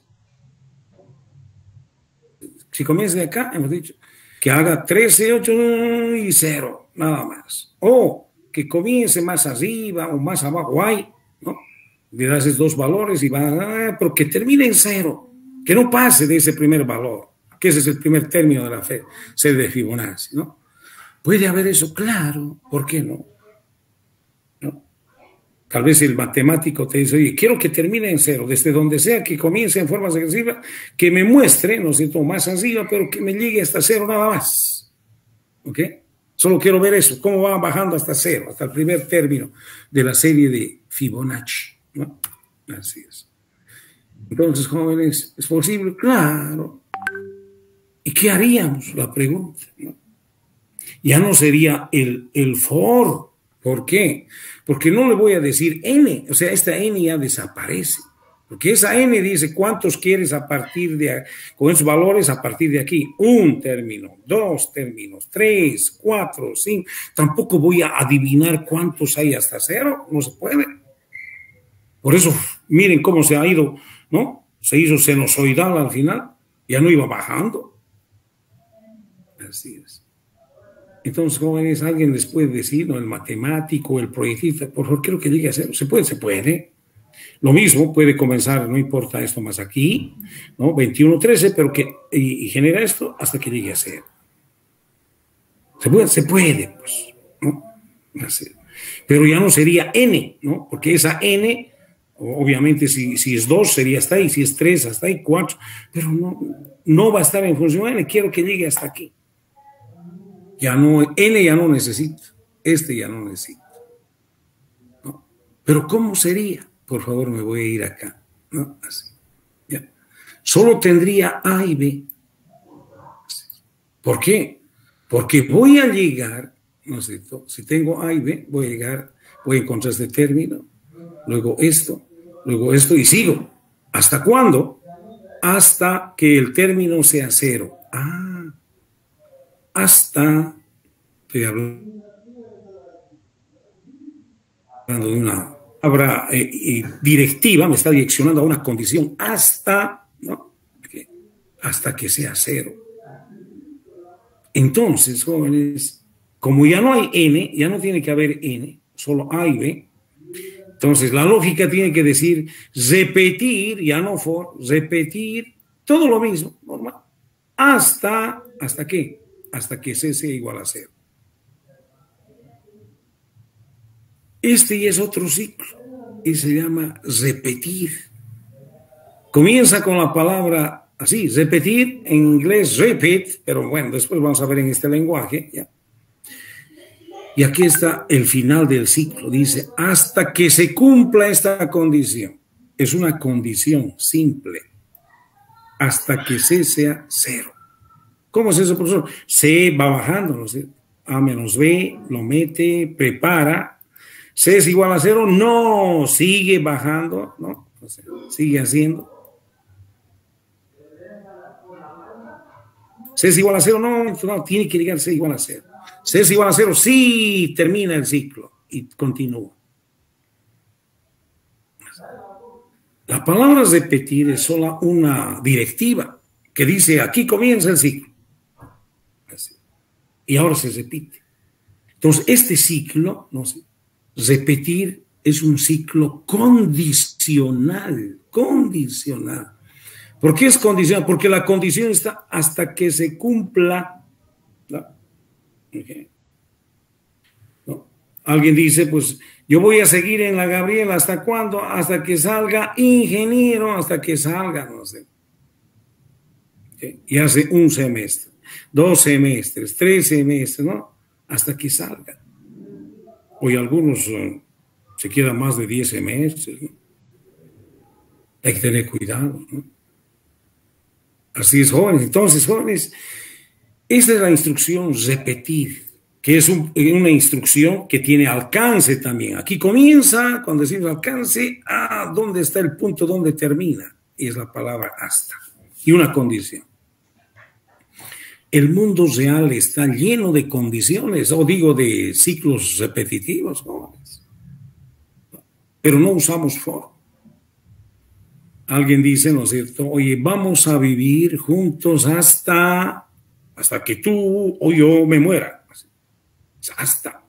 Si comienza de acá, hemos dicho, que haga 13, 8 y 0, nada más. O que comience más arriba o más abajo, hay, ¿no? Le das esos 2 valores y va, pero que termine en 0, que no pase de ese primer valor, que ese es el primer término de la serie de Fibonacci, ¿no? ¿Puede haber eso? Claro, ¿por qué no? ¿No? Tal vez el matemático te dice, oye, quiero que termine en 0, desde donde sea que comience en forma regresiva, que me muestre, no sé, más arriba, pero que me llegue hasta 0 nada más. ¿Ok? Solo quiero ver eso, cómo va bajando hasta cero, hasta el primer término de la serie de Fibonacci, ¿no? Así es. Entonces, jóvenes, ¿es posible? Claro. ¿Y qué haríamos? La pregunta, ¿no? Ya no sería el for. ¿Por qué? Porque no le voy a decir n, o sea, esta n ya desaparece. Porque esa n dice cuántos quieres a partir de, con esos valores a partir de aquí. Un término, dos términos, 3, 4, 5. Tampoco voy a adivinar cuántos hay hasta cero, no se puede. Por eso, miren cómo se ha ido, ¿no? Se hizo sinusoidal al final, ya no iba bajando. Así es. Entonces, jóvenes, alguien les puede decir, ¿no? El matemático, el proyectista, por favor, quiero que llegue a cero. Se puede, se puede. Lo mismo puede comenzar, no importa esto más aquí, ¿no? 21, 13, pero que y genera esto hasta que llegue a cero. Se puede, pues, ¿no? Así. Pero ya no sería n, ¿no? Porque esa n, obviamente, si es 2 sería hasta ahí, si es 3 hasta ahí, 4, pero no va a estar en función n, quiero que llegue hasta aquí. Ya no, n ya no necesito, ya no necesito, ¿no? Pero ¿cómo sería? Por favor, me voy a ir acá, ¿no? Así, ya. Solo tendría A y B. Así. ¿Por qué? Porque voy a llegar, ¿no es cierto? Si tengo A y B, voy a llegar, voy a encontrar este término, luego esto y sigo. ¿Hasta cuándo? Hasta que el término sea cero. Hasta, estoy hablando de una palabra directiva, me está direccionando a una condición hasta, ¿no? Hasta que sea cero. Entonces, jóvenes, como ya no hay n, ya no tiene que haber n, solo a y b, entonces la lógica tiene que decir repetir, ya no for, repetir todo lo mismo, normal, ¿hasta qué? Hasta que c sea igual a cero. Este ya es otro ciclo y se llama repetir. Comienza con la palabra así, repetir, en inglés repeat, pero bueno, después vamos a ver en este lenguaje, ¿ya? Y aquí está el final del ciclo, dice, hasta que se cumpla esta condición. Es una condición simple, hasta que C sea cero. ¿Cómo es eso, profesor? C va bajando, ¿no es cierto? A menos B, lo mete, prepara. C es igual a cero, no, sigue bajando, ¿no? O sea, sigue haciendo. C es igual a cero, no, tiene que llegar C igual a cero. C es igual a cero, sí, termina el ciclo y continúa. La palabra repetir es solo una directiva que dice, aquí comienza el ciclo. Así. Y ahora se repite. Entonces, este ciclo, no sé, repetir es un ciclo condicional. ¿Por qué es condicional? Porque la condición está hasta que se cumpla, ¿no? Okay. ¿No? Alguien dice, pues, yo voy a seguir en la Gabriela, ¿hasta cuándo? Hasta que salga ingeniero, hasta que salga, no sé. Okay. Y hace un semestre, 2 semestres, 3 semestres, ¿no? Hasta que salga. Hoy algunos se quedan más de 10 semestres, ¿no? Hay que tener cuidado, ¿no? Así es, jóvenes. Entonces, jóvenes, esta es la instrucción repetir, que es una instrucción que tiene alcance también. Aquí comienza, cuando decimos alcance, ¿dónde está el punto donde termina? Y es la palabra hasta. Y una condición. El mundo real está lleno de condiciones, o digo de ciclos repetitivos, jóvenes. Pero no usamos for. Alguien dice, ¿no es cierto? Oye, vamos a vivir juntos hasta que tú o yo me muera. Hasta.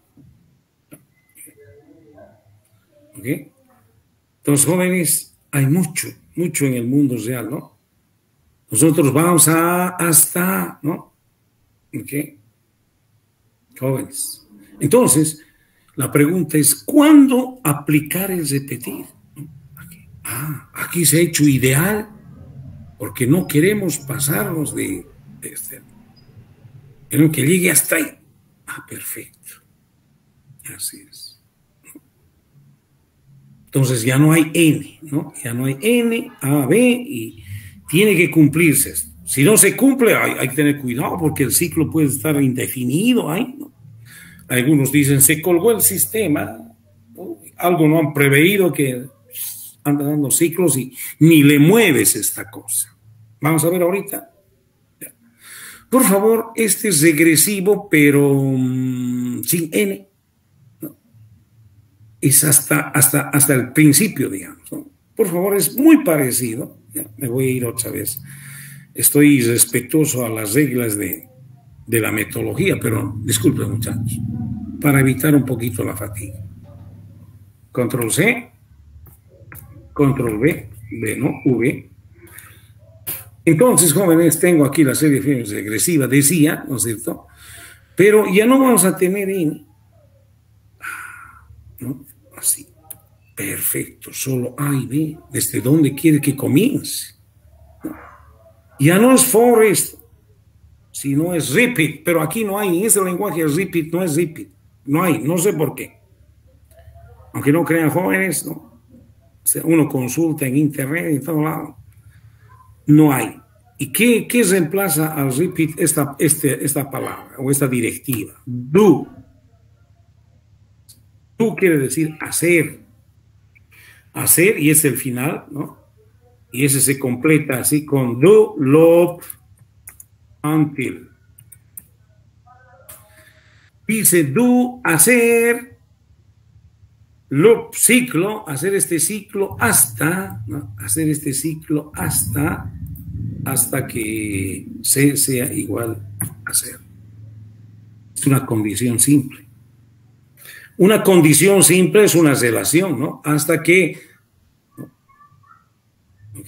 ¿Ok? Entonces, jóvenes, hay mucho en el mundo real, ¿no? Nosotros vamos hasta, ¿no? ¿Ok? Jóvenes. Entonces, la pregunta es, ¿cuándo aplicar el repetir? Aquí se ha hecho ideal porque no queremos pasarnos de este. Queremos que llegue hasta ahí. Ah, perfecto. Así es. Entonces ya no hay N, ¿no? Ya no hay N, A, B, y tiene que cumplirse esto. Si no se cumple, hay que tener cuidado porque el ciclo puede estar indefinido ahí, ¿no? Algunos dicen, se colgó el sistema, ¿no? Algo no han preveído que anda dando ciclos y ni le mueves esta cosa. Vamos a ver ahorita. Por favor, este es regresivo, pero sin N. ¿No? Es hasta el principio, digamos, ¿no? Por favor, es muy parecido. Ya, me voy a ir otra vez. Estoy respetuoso a las reglas de la metodología, pero disculpen, muchachos, para evitar un poquito la fatiga. Control C, Control V, V, ¿no? V. Entonces, jóvenes, tengo aquí la serie regresiva, decía, ¿no es cierto? Pero ya no vamos a tener N, ¿no? Así. Perfecto, solo A y B. ¿Desde dónde quiere que comience? ¿No? Ya no es for esto, sino es repeat, pero aquí no hay, en ese lenguaje repeat no es repeat. No hay, no sé por qué. Aunque no crean jóvenes, ¿no? O sea, uno consulta en internet y en todo lado. No hay. ¿Y qué reemplaza al repeat esta palabra o esta directiva? Do. Do quiere decir hacer. Hacer, y es el final, ¿no? Y ese se completa así con do, love, until. Dice do, hacer, loop, ciclo, hacer este ciclo hasta, ¿no? Hacer este ciclo hasta que C sea igual a 0. Es una condición simple. Una condición simple es una relación, ¿no? Hasta que, ¿no? ¿Ok?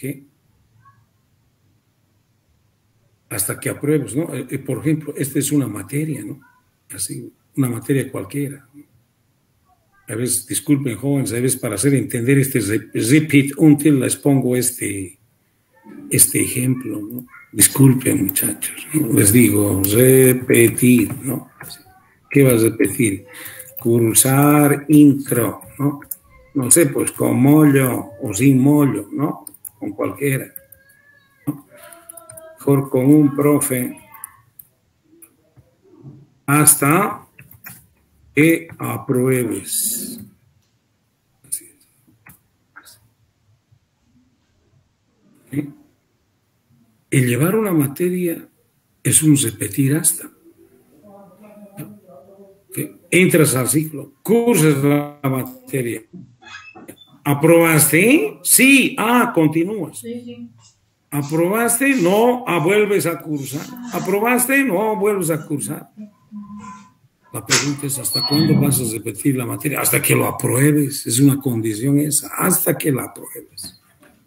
Hasta que apruebes, ¿no? Por ejemplo, esta es una materia, ¿no? Así, una materia cualquiera, ¿no? A veces, disculpen, jóvenes, a veces para hacer entender este repeat until les pongo este ejemplo, ¿no? Disculpen, muchachos, ¿no? Les digo, repetir, ¿no? ¿Qué vas a repetir? Cursar intro, ¿no? No sé, pues con mollo o sin mollo, ¿no? Con cualquiera, ¿no? Mejor con un profe hasta que apruebes. Así es. ¿Sí? El llevar una materia es un repetir hasta. ¿Sí? Entras al ciclo, cursas la materia. ¿Aprobaste? Sí. Ah, continúas. Sí. ¿Aprobaste? No, vuelves a cursar. ¿Aprobaste? No, vuelves a cursar. La pregunta es, ¿hasta cuándo vas a repetir la materia? Hasta que lo apruebes. Es una condición esa. Hasta que la apruebes.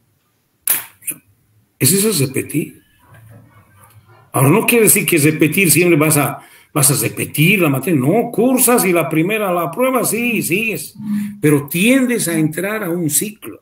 Eso es repetir. Ahora, no quiere decir que repetir siempre vas a repetir la materia. No, cursas y la primera la apruebas, sí, sigues. Pero tiendes a entrar a un ciclo.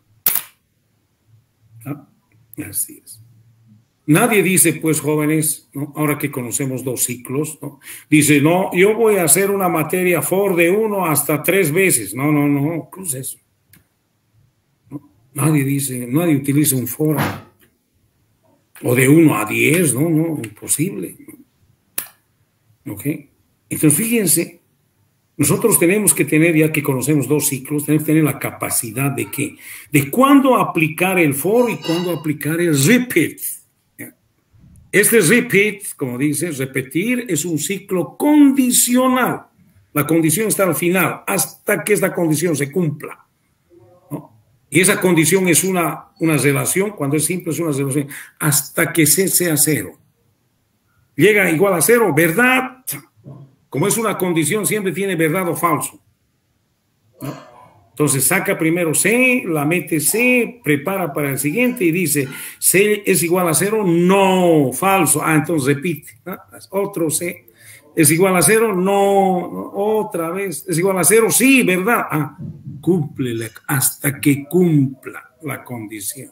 ¿No? Así es. Nadie dice, pues, jóvenes, ¿no? Ahora que conocemos dos ciclos, ¿no? Dice, no, yo voy a hacer una materia for de 1 hasta 3 veces. No, ¿qué es eso? ¿No? Nadie utiliza un for. O de 1 a 10, no, imposible. ¿Ok? Entonces, fíjense, nosotros tenemos que tener, ya que conocemos dos ciclos, tenemos que tener la capacidad de ¿qué? De cuándo aplicar el for y cuándo aplicar el repeat. Este repeat, como dice, repetir es un ciclo condicional. La condición está al final, hasta que esta condición se cumpla, ¿no? Y esa condición es una relación, cuando es simple es una relación, hasta que C sea 0. Llega igual a 0, ¿verdad? Como es una condición, siempre tiene verdad o falso, ¿no? Entonces saca primero C, la mete C, prepara para el siguiente y dice, C es igual a 0, no, falso. Ah, entonces repite, ¿no? Otro C, es igual a 0, no, otra vez, es igual a 0, sí, ¿verdad? Ah, cúmplele hasta que cumpla la condición.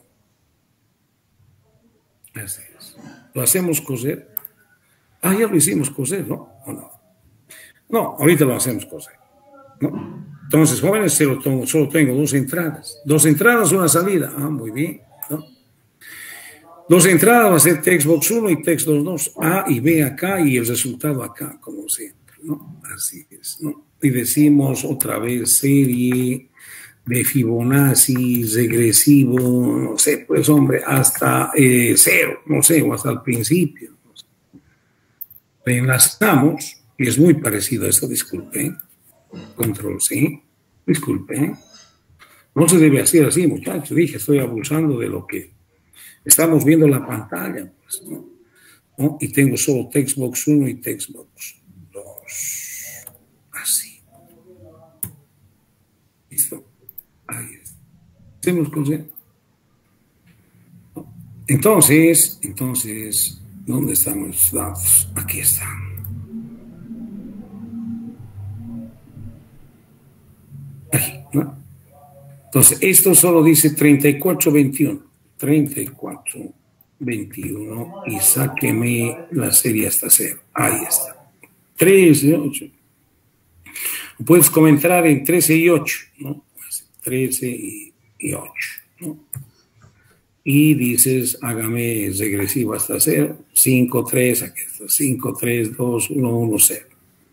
Así es. Lo hacemos coser. Ah, ya lo hicimos coser, ¿no? ¿O no? No, ahorita lo hacemos cosa, ¿no? Entonces, jóvenes, solo tengo dos entradas. Dos entradas, una salida. Ah, muy bien, ¿no? Dos entradas va a ser Textbox 1 y Textbox 2, A y B acá y el resultado acá, como siempre, ¿no? Así es, ¿no? Y decimos otra vez serie de Fibonacci, regresivo, no sé, pues hombre, hasta cero, no sé, o hasta el principio. No sé. Enlazamos, y es muy parecido a eso, disculpe, control C, disculpe, no se debe hacer así, muchachos, dije, estoy abusando de lo que estamos viendo la pantalla, pues, ¿no? ¿No? Y tengo solo Textbox 1 y Textbox 2. Así. ¿Listo? Ahí está. Hacemos cosa. Entonces, ¿dónde están los datos? Aquí están. Aquí, ¿no? Entonces, esto solo dice 3421. 3421 y sáqueme la serie hasta cero. Ahí está. 13, 8. Puedes comentar en 13 y 8, ¿no? 13 y 8, ¿no? Y dices, hágame regresivo hasta 0, 5, 3, aquí está, 5, 3, 2, 1, 1, 0.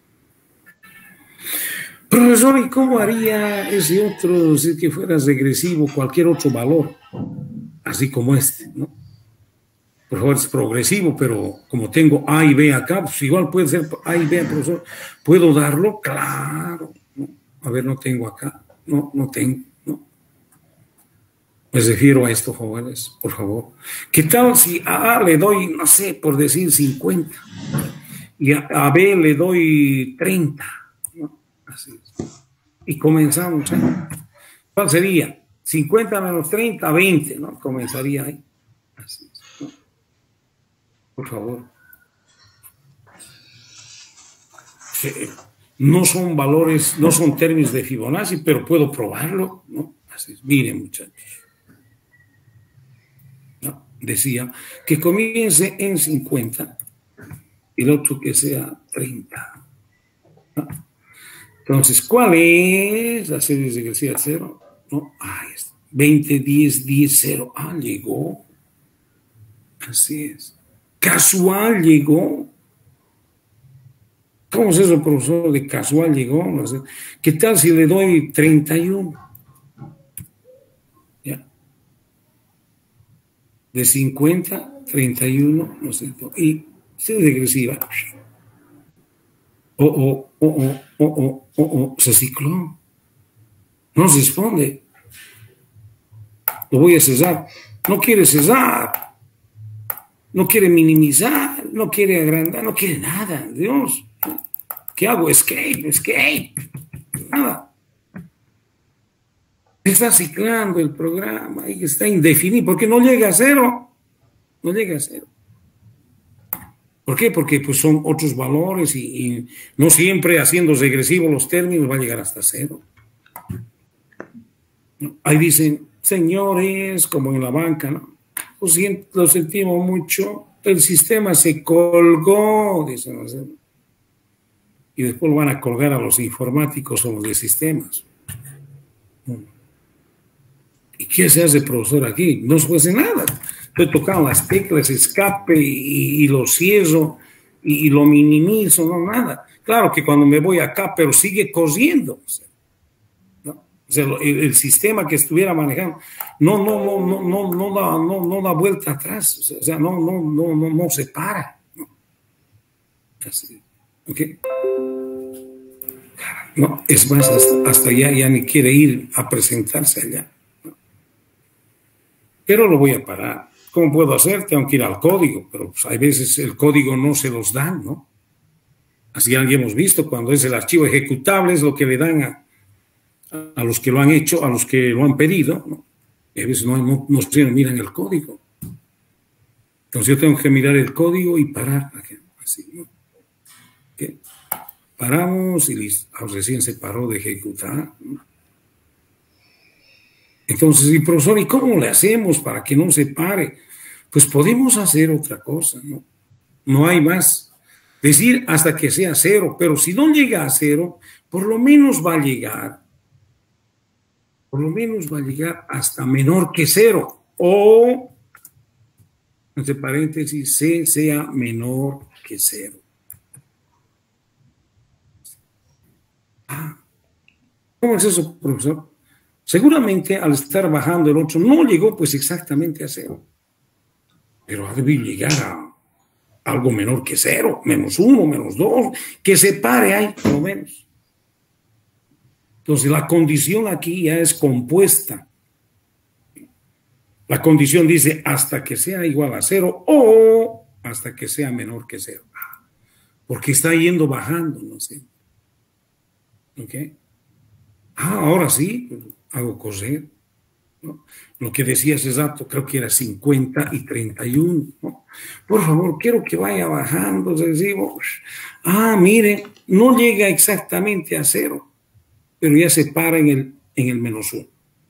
Profesor, ¿y cómo haría ese otro si que fuera regresivo cualquier otro valor? Así como este, ¿no? Por favor, es progresivo, pero como tengo A y B acá, pues igual puede ser A y B, profesor. ¿Puedo darlo? Claro. ¿No? A ver, no tengo acá. No tengo. ¿No? Me refiero a esto, jóvenes, por favor. ¿Qué tal si a A le doy, no sé, por decir 50 y a B le doy 30? ¿No? Así es. Y comenzamos. ¿Cuál sería? 50 menos 30, 20, ¿no? Comenzaría ahí. Así es, ¿no? Por favor. No son valores, no son términos de Fibonacci, pero puedo probarlo, ¿no? Así es. Miren, muchachos. ¿No? Decía que comience en 50 y el otro que sea 30. ¿No? Entonces, ¿cuál es la serie regresiva 0? ¿No? Ahí está. 20, 10, 10, 0. Ah, llegó. Así es. Casual llegó. ¿Cómo es eso, profesor? De casual llegó. No sé. ¿Qué tal si le doy 31? ¿Ya? De 50, 31, no sé. Y serie regresiva. Se cicló. No responde. Lo voy a cesar. No quiere cesar. No quiere minimizar. No quiere agrandar. No quiere nada. Dios. ¿Qué hago? Escape. Nada. Está ciclando el programa y está indefinido. Porque no llega a cero. No llega a cero. ¿Por qué? Porque pues son otros valores y no siempre haciendo regresivos los términos va a llegar hasta cero. Ahí dicen, señores, como en la banca, ¿no? Lo sentimos mucho, el sistema se colgó, dicen. Y después lo van a colgar a los informáticos o los de sistemas. ¿Y qué se hace, profesor, aquí? No se hace nada. Estoy tocando las teclas, escape y lo cierro y lo minimizo, no nada. Claro que cuando me voy acá, pero sigue corriendo. ¿No? O sea, el sistema que estuviera manejando no da vuelta atrás. O sea, no se para. ¿No? Así. ¿Ok? No, es más, hasta allá ya ni quiere ir a presentarse allá. ¿No? Pero lo voy a parar. ¿Cómo puedo hacer? Tengo que ir al código, pero pues, hay veces el código no se los dan, ¿no? Así ya hemos visto, cuando es el archivo ejecutable, es lo que le dan a los que lo han hecho, a los que lo han pedido, ¿no? Y a veces no miran el código. Entonces yo tengo que mirar el código y parar. Así, ¿no? ¿Okay? Paramos y recién se paró de ejecutar, ¿no? Entonces, y profesor, ¿y cómo le hacemos para que no se pare? Pues podemos hacer otra cosa, ¿no? No hay más. Decir hasta que sea cero, pero si no llega a cero, por lo menos va a llegar hasta menor que cero, o, entre paréntesis, C sea menor que cero. ¿Cómo es eso, profesor? Seguramente al estar bajando el 8 no llegó pues exactamente a cero, pero ha debido llegar a algo menor que cero, -1, -2, que se pare ahí, por lo menos. Entonces, la condición aquí ya es compuesta. La condición dice hasta que sea igual a cero o hasta que sea menor que cero. Porque está yendo bajando, no sé. ¿Ok? Ahora sí, hago coser, ¿no? Lo que decías exacto, creo que era 50 y 31, ¿no? Por favor, quiero que vaya bajando, decimos, mire, no llega exactamente a cero, pero ya se para en el -1.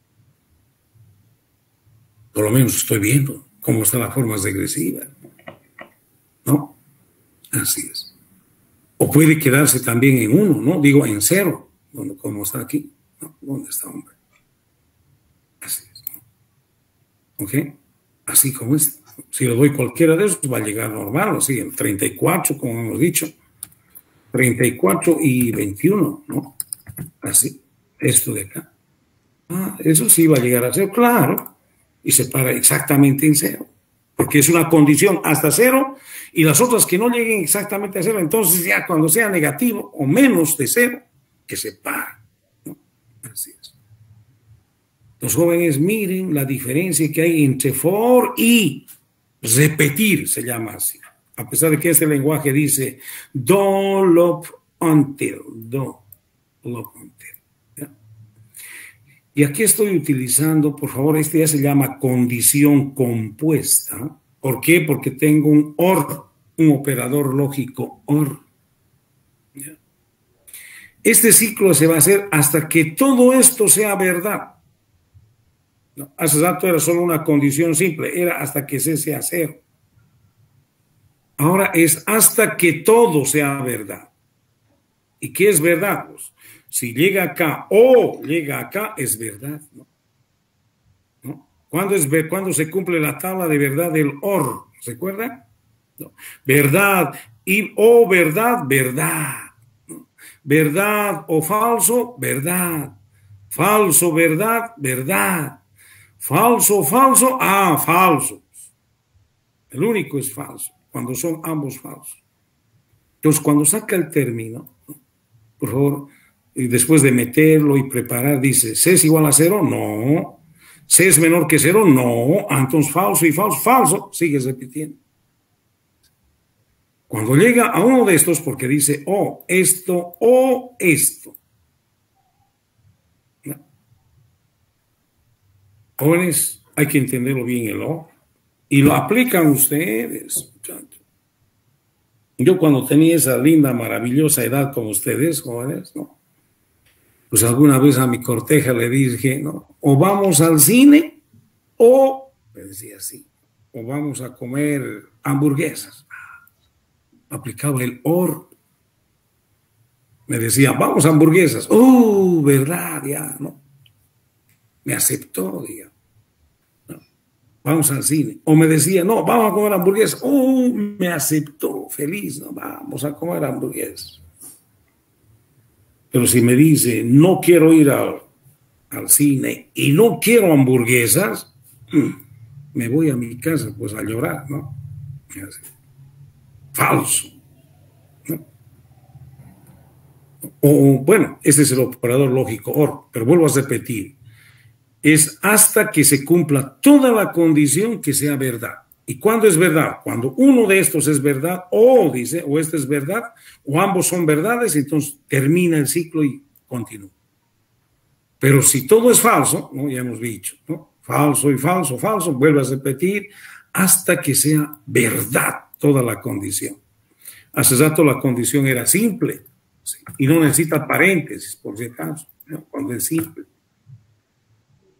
Por lo menos estoy viendo cómo está la forma regresiva, ¿no? Así es. O puede quedarse también en 1, ¿no? Digo, en 0, como está aquí, ¿no? ¿Dónde está, hombre? Así es, ¿no? ¿Ok? Así como es. Si le doy cualquiera de esos, va a llegar normal, así, el 34, como hemos dicho, 34 y 21, ¿no? Así, esto de acá. Eso sí va a llegar a 0, claro, y se para exactamente en 0, porque es una condición hasta 0, y las otras que no lleguen exactamente a 0, entonces ya cuando sea negativo o menos de 0, que se para, ¿no? Así es. Los jóvenes miren la diferencia que hay entre for y repetir, se llama así. A pesar de que este lenguaje dice do, loop, until, do, loop, until. ¿Ya? Y aquí estoy utilizando, por favor, este ya se llama condición compuesta. ¿Por qué? Porque tengo un OR, un operador lógico OR. ¿Ya? Este ciclo se va a hacer hasta que todo esto sea verdad. No, hace rato era solo una condición simple, era hasta que C sea 0. Ahora es hasta que todo sea verdad. ¿Y qué es verdad? Pues, si llega acá o llega acá, es verdad, ¿no? ¿No? ¿Cuándo se cumple la tabla de verdad del OR? ¿Se acuerda? No. Verdad o verdad, verdad. ¿No? Verdad o falso, verdad. Falso, verdad, verdad. Falso, falso, falso. El único es falso, cuando son ambos falsos. Entonces, cuando saca el término, por favor, y después de meterlo y preparar, dice, ¿C es igual a 0? No. ¿C es menor que 0? No. Entonces, falso y falso, falso, sigues repitiendo. Cuando llega a uno de estos, porque dice, esto, o esto. ¿No? Jóvenes, hay que entenderlo bien el O. Y lo aplican ustedes, muchachos. Yo cuando tenía esa linda, maravillosa edad como ustedes, jóvenes, ¿no? Pues alguna vez a mi corteja le dije, ¿no? O vamos al cine, o, me decía así, o vamos a comer hamburguesas. Aplicaba el OR. Me decía, vamos a hamburguesas. ¿Verdad? Ya, ¿no? Me aceptó, digamos. Vamos al cine. O me decía, no, vamos a comer hamburguesas. Me aceptó, feliz, no, vamos a comer hamburguesas. Pero si me dice, no quiero ir al cine y no quiero hamburguesas, me voy a mi casa pues a llorar, ¿no? Falso. ¿No? O bueno, este es el operador lógico OR, pero vuelvo a repetir. Es hasta que se cumpla toda la condición que sea verdad. ¿Y cuándo es verdad? Cuando uno de estos es verdad, o este es verdad, o ambos son verdades, entonces termina el ciclo y continúa. Pero si todo es falso, ¿no? Ya hemos dicho, ¿no? Falso y falso, falso, vuelve a repetir hasta que sea verdad toda la condición. Hace rato la condición era simple, ¿sí? Y no necesita paréntesis, por si acaso, ¿no? Cuando es simple.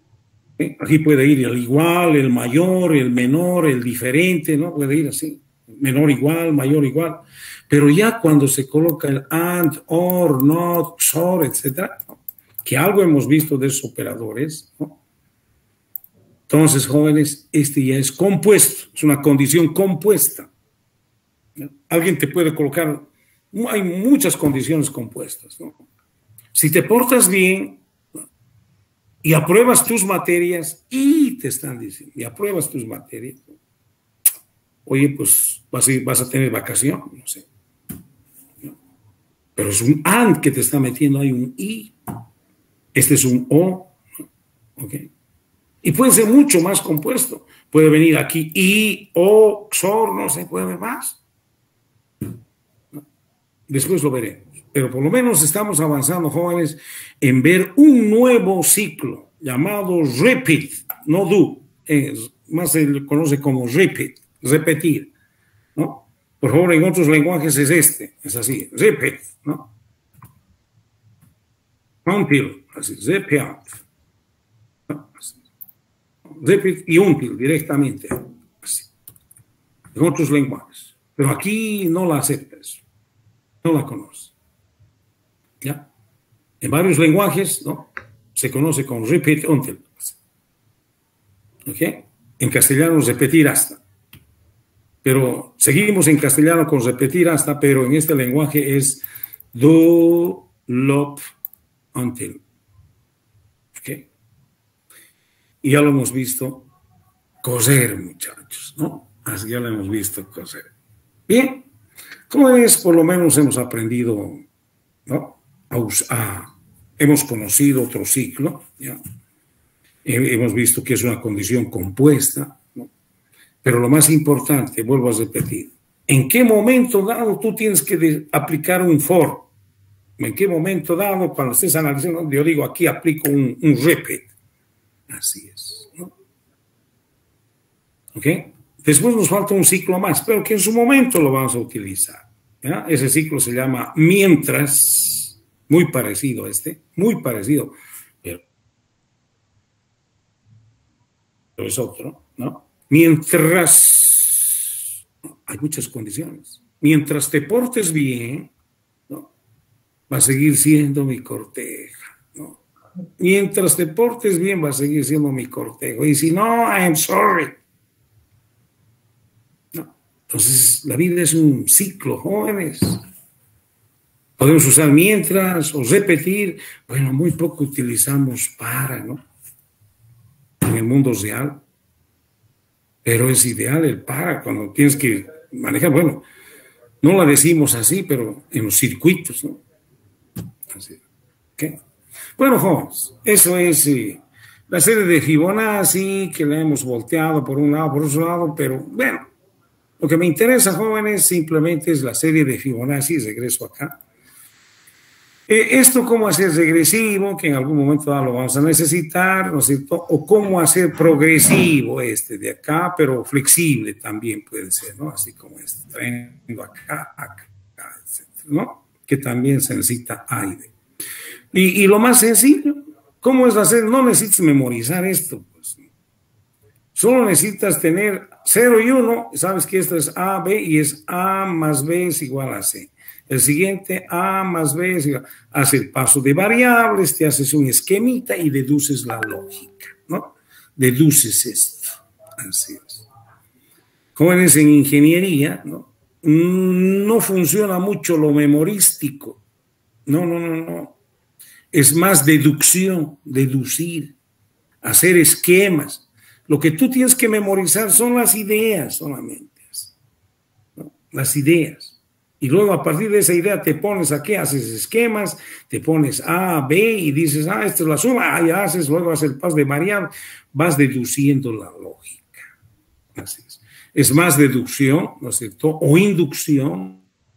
Aquí puede ir el igual, el mayor, el menor, el diferente, ¿no? Puede ir así. menor igual, mayor igual, pero ya cuando se coloca el and, or, not, XOR, etcétera, ¿no? Que algo hemos visto de esos operadores, ¿no? Entonces, jóvenes, este ya es compuesto, es una condición compuesta, ¿no? Alguien te puede colocar, hay muchas condiciones compuestas, ¿no? Si te portas bien, ¿no? Y apruebas tus materias, y te están diciendo, y apruebas tus materias, ¿no? Oye, pues vas a tener vacación, no sé, ¿no? Pero es un and que te está metiendo ahí un i, este es un o, ¿no? ¿Ok? Y puede ser mucho más compuesto. Puede venir aquí I, O, XOR, no sé, puede haber más. ¿No? Después lo veremos. Pero por lo menos estamos avanzando, jóvenes, en ver un nuevo ciclo llamado repeat, no do. Más se le conoce como repeat, repetir, ¿no? Por favor, en otros lenguajes es así, repeat, ¿no? Until, así, repeat. ¿No? Así. Repeat y until directamente, así, en otros lenguajes. Pero aquí no la aceptas, no la conoces. ¿Ya? En varios lenguajes, ¿no? Se conoce con repeat until. ¿Ok? En castellano, repetir hasta. Pero seguimos en castellano con repetir hasta, pero en este lenguaje es do, lop, until. ¿Ok? Y ya lo hemos visto coser, muchachos, ¿no? Así ya lo hemos visto coser. Bien, como ves, por lo menos hemos aprendido, ¿no? Hemos conocido otro ciclo, ¿ya? Hemos visto que es una condición compuesta, ¿no? Pero lo más importante, vuelvo a repetir, ¿en qué momento dado tú tienes que aplicar un for? ¿En qué momento dado, cuando estés analizando, yo digo, aquí aplico un repeat? Así es, ¿no? ¿Ok? Después nos falta un ciclo más, pero que en su momento lo vamos a utilizar, ¿ya? Ese ciclo se llama mientras, muy parecido a este, muy parecido, pero es otro, ¿no? Mientras, hay muchas condiciones. Mientras te portes bien, ¿no? Va a seguir siendo mi corteja, ¿no? Mientras te portes bien, va a seguir siendo mi cortejo. Y si no, I'm sorry. No. Entonces, la vida es un ciclo, jóvenes. Podemos usar mientras o repetir. Bueno, muy poco utilizamos para, ¿no? En el mundo real. Pero es ideal el para cuando tienes que manejar. Bueno, no la decimos así, pero en los circuitos, ¿no? Así. ¿Okay? Bueno, jóvenes, eso es la serie de Fibonacci, que la hemos volteado por un lado, por otro lado, pero bueno, lo que me interesa, jóvenes, simplemente es la serie de Fibonacci. Regreso acá. Esto, cómo hacer regresivo, que en algún momento dado lo vamos a necesitar, ¿no es cierto? O cómo hacer progresivo este de acá, pero flexible también puede ser, ¿no? Así como este, trayendo acá, etcétera, ¿no? Que también se necesita aire. Y lo más sencillo, ¿cómo es hacer? No necesitas memorizar esto, pues. Solo necesitas tener 0 y 1, sabes que esto es A, B, y es A más B es igual a C. El siguiente, A más B es igual. Haces el paso de variables, te haces un esquemita y deduces la lógica, ¿no? Deduces esto. Así es. Jóvenes, en ingeniería, ¿no? No funciona mucho lo memorístico. No. Es más deducción, deducir, hacer esquemas. Lo que tú tienes que memorizar son las ideas solamente, ¿no? Las ideas. Y luego a partir de esa idea te pones aquí, haces esquemas, te pones A, B y dices, esta es la suma, ya haces, luego haces el paso de variable, vas deduciendo la lógica. Así es. Es más deducción, ¿no es cierto? O inducción,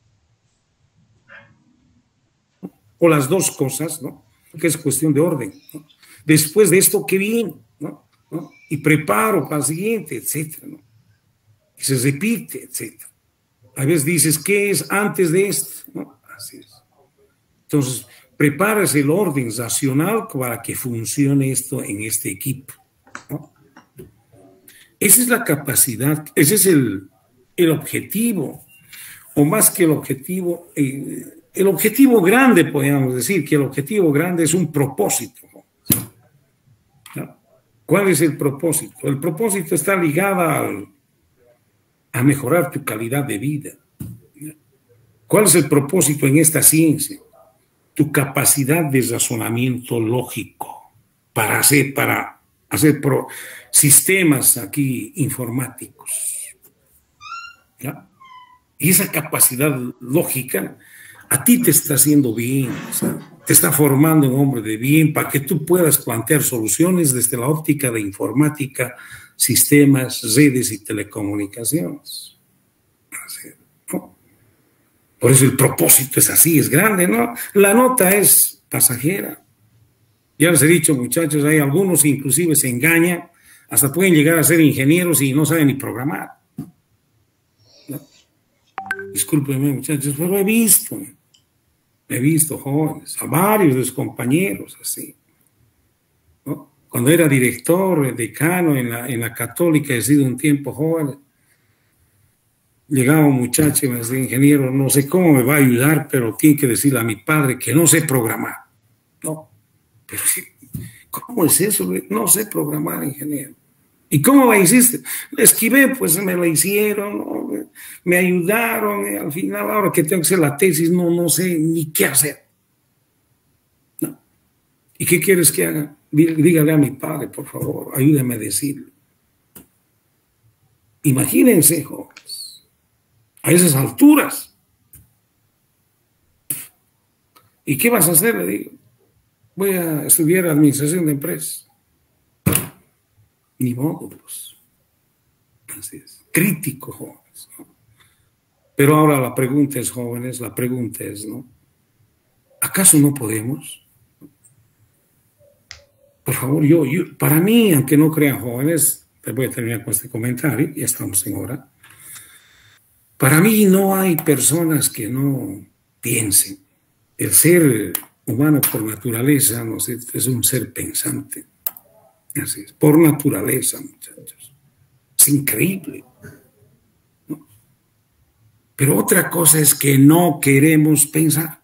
o las dos cosas, ¿no? Que es cuestión de orden, ¿no? Después de esto, ¿qué viene? ¿No? Y preparo para el siguiente, etcétera, ¿no? Y se repite, etcétera. A veces dices, ¿qué es antes de esto? ¿No? Así es. Entonces, preparas el orden racional para que funcione esto en este equipo, ¿no? Esa es la capacidad, ese es el objetivo, o más que el objetivo grande, podríamos decir que el objetivo grande es un propósito. ¿No? ¿Cuál es el propósito? El propósito está ligado a mejorar tu calidad de vida. ¿Cuál es el propósito en esta ciencia? Tu capacidad de razonamiento lógico para hacer sistemas aquí informáticos. ¿Ya? Y esa capacidad lógica a ti te está haciendo bien, o sea, te está formando un hombre de bien para que tú puedas plantear soluciones desde la óptica de informática, sistemas, redes y telecomunicaciones. Así, ¿no? Por eso el propósito es así, es grande, ¿no? La nota es pasajera. Ya les he dicho, muchachos, hay algunos inclusive se engañan, hasta pueden llegar a ser ingenieros y no saben ni programar. ¿No? Discúlpenme, muchachos, pero he visto jóvenes, a varios de sus compañeros así. ¿No? Cuando era director, decano en la Católica, he sido un tiempo joven, llegaba un muchacho y me decía, ingeniero, no sé cómo me va a ayudar, pero tiene que decirle a mi padre que no sé programar. No, pero sí, ¿cómo es eso? No sé programar, ingeniero. ¿Y cómo la hiciste? La esquivé, pues me la hicieron, ¿no? Me ayudaron, al final, ahora que tengo que hacer la tesis, no sé ni qué hacer. ¿No? ¿Y qué quieres que haga? Dígale a mi padre, por favor, ayúdame a decirlo. Imagínense, jóvenes, a esas alturas. ¿Y qué vas a hacer? Le digo, voy a estudiar administración de empresas. Ni modo, pues. Así es. Crítico, jóvenes, ¿no? Pero ahora la pregunta es, jóvenes, ¿no? ¿Acaso no podemos? Por favor, para mí, aunque no crean, jóvenes, te voy a terminar con este comentario, ya estamos en hora. Para mí no hay personas que no piensen. El ser humano por naturaleza, no sé, es un ser pensante. Así es, por naturaleza, muchachos. Es increíble, ¿no? Pero otra cosa es que no queremos pensar.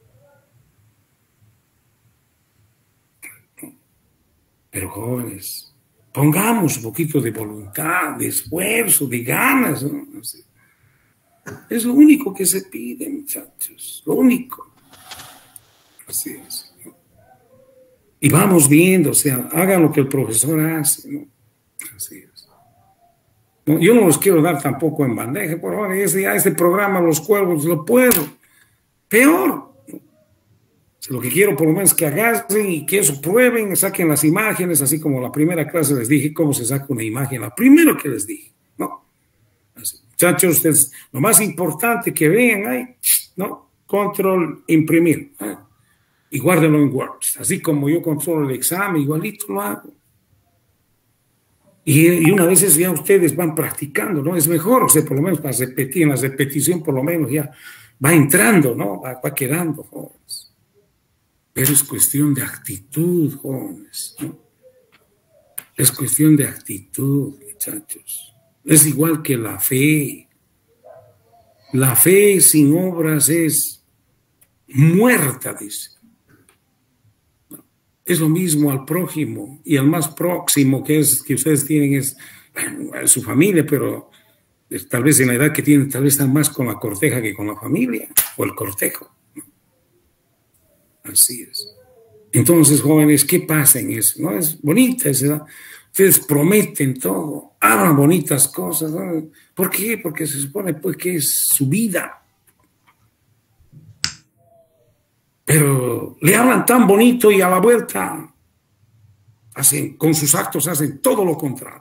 Pero jóvenes, pongamos un poquito de voluntad, de esfuerzo, de ganas, ¿no? Así. Es lo único que se pide, muchachos, lo único. Así es, ¿no? Y vamos viendo, o sea, hagan lo que el profesor hace, ¿no? Así es. No, yo no los quiero dar tampoco en bandeja, por favor, este programa, Los Cuervos, lo puedo. Peor, ¿no? Lo que quiero por lo menos que agarren y que eso prueben, saquen las imágenes, así como la primera clase les dije cómo se saca una imagen, la primero que les dije, ¿no? Así. Muchachos, ustedes, lo más importante que vean ahí, ¿no? Control, imprimir, ¿eh? Y guárdenlo en Word. Así como yo controlo el examen, igualito lo hago. Y una vez ya ustedes van practicando, ¿no? Es mejor, o sea, por lo menos para repetir, en la repetición por lo menos ya va entrando, ¿no? Va quedando, jóvenes. Pero es cuestión de actitud, jóvenes, ¿no? Es cuestión de actitud, muchachos. Es igual que la fe. La fe sin obras es muerta, dice. Es lo mismo al prójimo y al más próximo que ustedes tienen es su familia, pero tal vez en la edad que tienen, tal vez están más con la corteja que con la familia o el cortejo. Así es. Entonces, jóvenes, ¿qué pasa en eso? ¿No? Es bonita esa edad. Ustedes prometen todo, hablan bonitas cosas, ¿no? ¿Por qué? Porque se supone pues que es su vida. Pero le hablan tan bonito y a la vuelta con sus actos hacen todo lo contrario.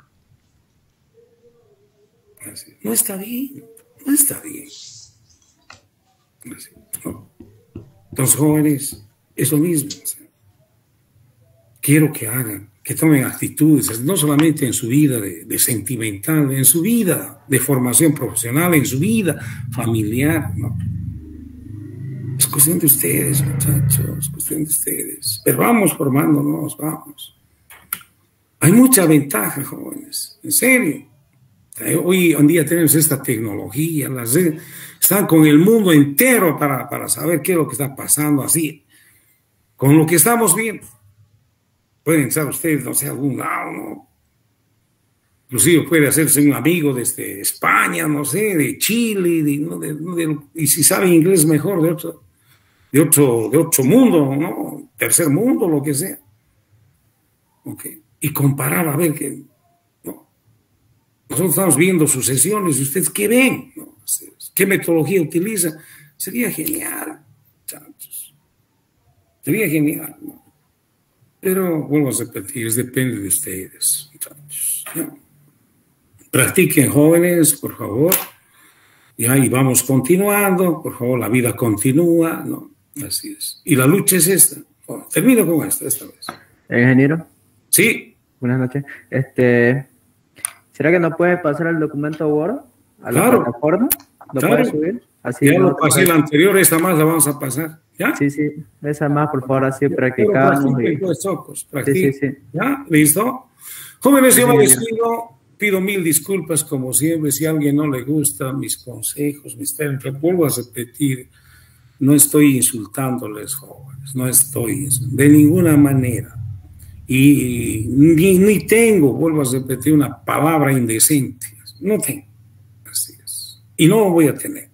Así, no está bien, no está bien. Así, ¿no? Los jóvenes, es lo mismo. O sea, quiero que hagan, que tomen actitudes, no solamente en su vida de sentimental, en su vida de formación profesional, en su vida familiar, ¿no? Es cuestión de ustedes, muchachos, es cuestión de ustedes. Pero vamos formándonos, vamos. Hay mucha ventaja, jóvenes, en serio. Hoy en día tenemos esta tecnología, están con el mundo entero para saber qué es lo que está pasando, así, con lo que estamos viendo. Pueden estar ustedes, no sé, algún lado, ¿no? Inclusive puede hacerse un amigo desde España, no sé, de Chile, y si saben inglés mejor, de otro mundo, ¿no? Tercer mundo, lo que sea. Okay. Y comparar a ver qué. ¿No? Nosotros estamos viendo sus sesiones y ustedes qué ven, ¿no? ¿Qué metodología utiliza? Sería genial, muchachos. Sería genial, ¿no? Pero vuelvo a repetir, depende de ustedes, muchachos. ¿No? Practiquen, jóvenes, por favor. Ya, y vamos continuando, por favor, la vida continúa, ¿no? Así es. Y la lucha es esta. Bueno, termino con esta vez. Ingeniero. Sí. Buenas noches. ¿Será que no puede pasar el documento Word a la plataforma? ¿Lo puede subir? Así ya lo pasé la anterior, esta más la vamos a pasar. ¿Ya? Sí, sí. Esa más, por favor, así practicamos. Sí. ¿Ya? ¿Listo? Jóvenes, yo me despido. Pido mil disculpas, como siempre, si a alguien no le gusta mis consejos, mis técnicas. Vuelvo a repetir, no estoy insultándoles, jóvenes, no estoy de ninguna manera. Y ni tengo, vuelvo a repetir, una palabra indecente. No tengo. Así es. Y no voy a tener.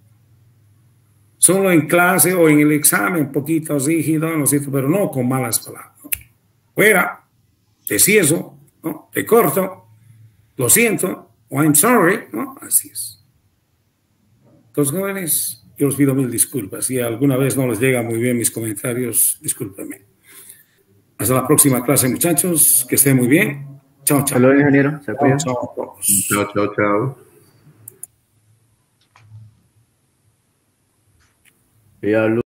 Solo en clase o en el examen, un poquito rígido, ¿no es cierto? Pero no con malas palabras. ¿No? Fuera, te cierro, ¿no? Te corto. Lo siento, o I'm sorry, ¿no? Así es. Entonces, jóvenes, yo os pido mil disculpas. Si alguna vez no les llega muy bien mis comentarios, discúlpenme. Hasta la próxima clase, muchachos. Que estén muy bien. Chao, chao. Hasta luego, ingeniero. Se cuida. Chao a todos. Chao, chao. Ya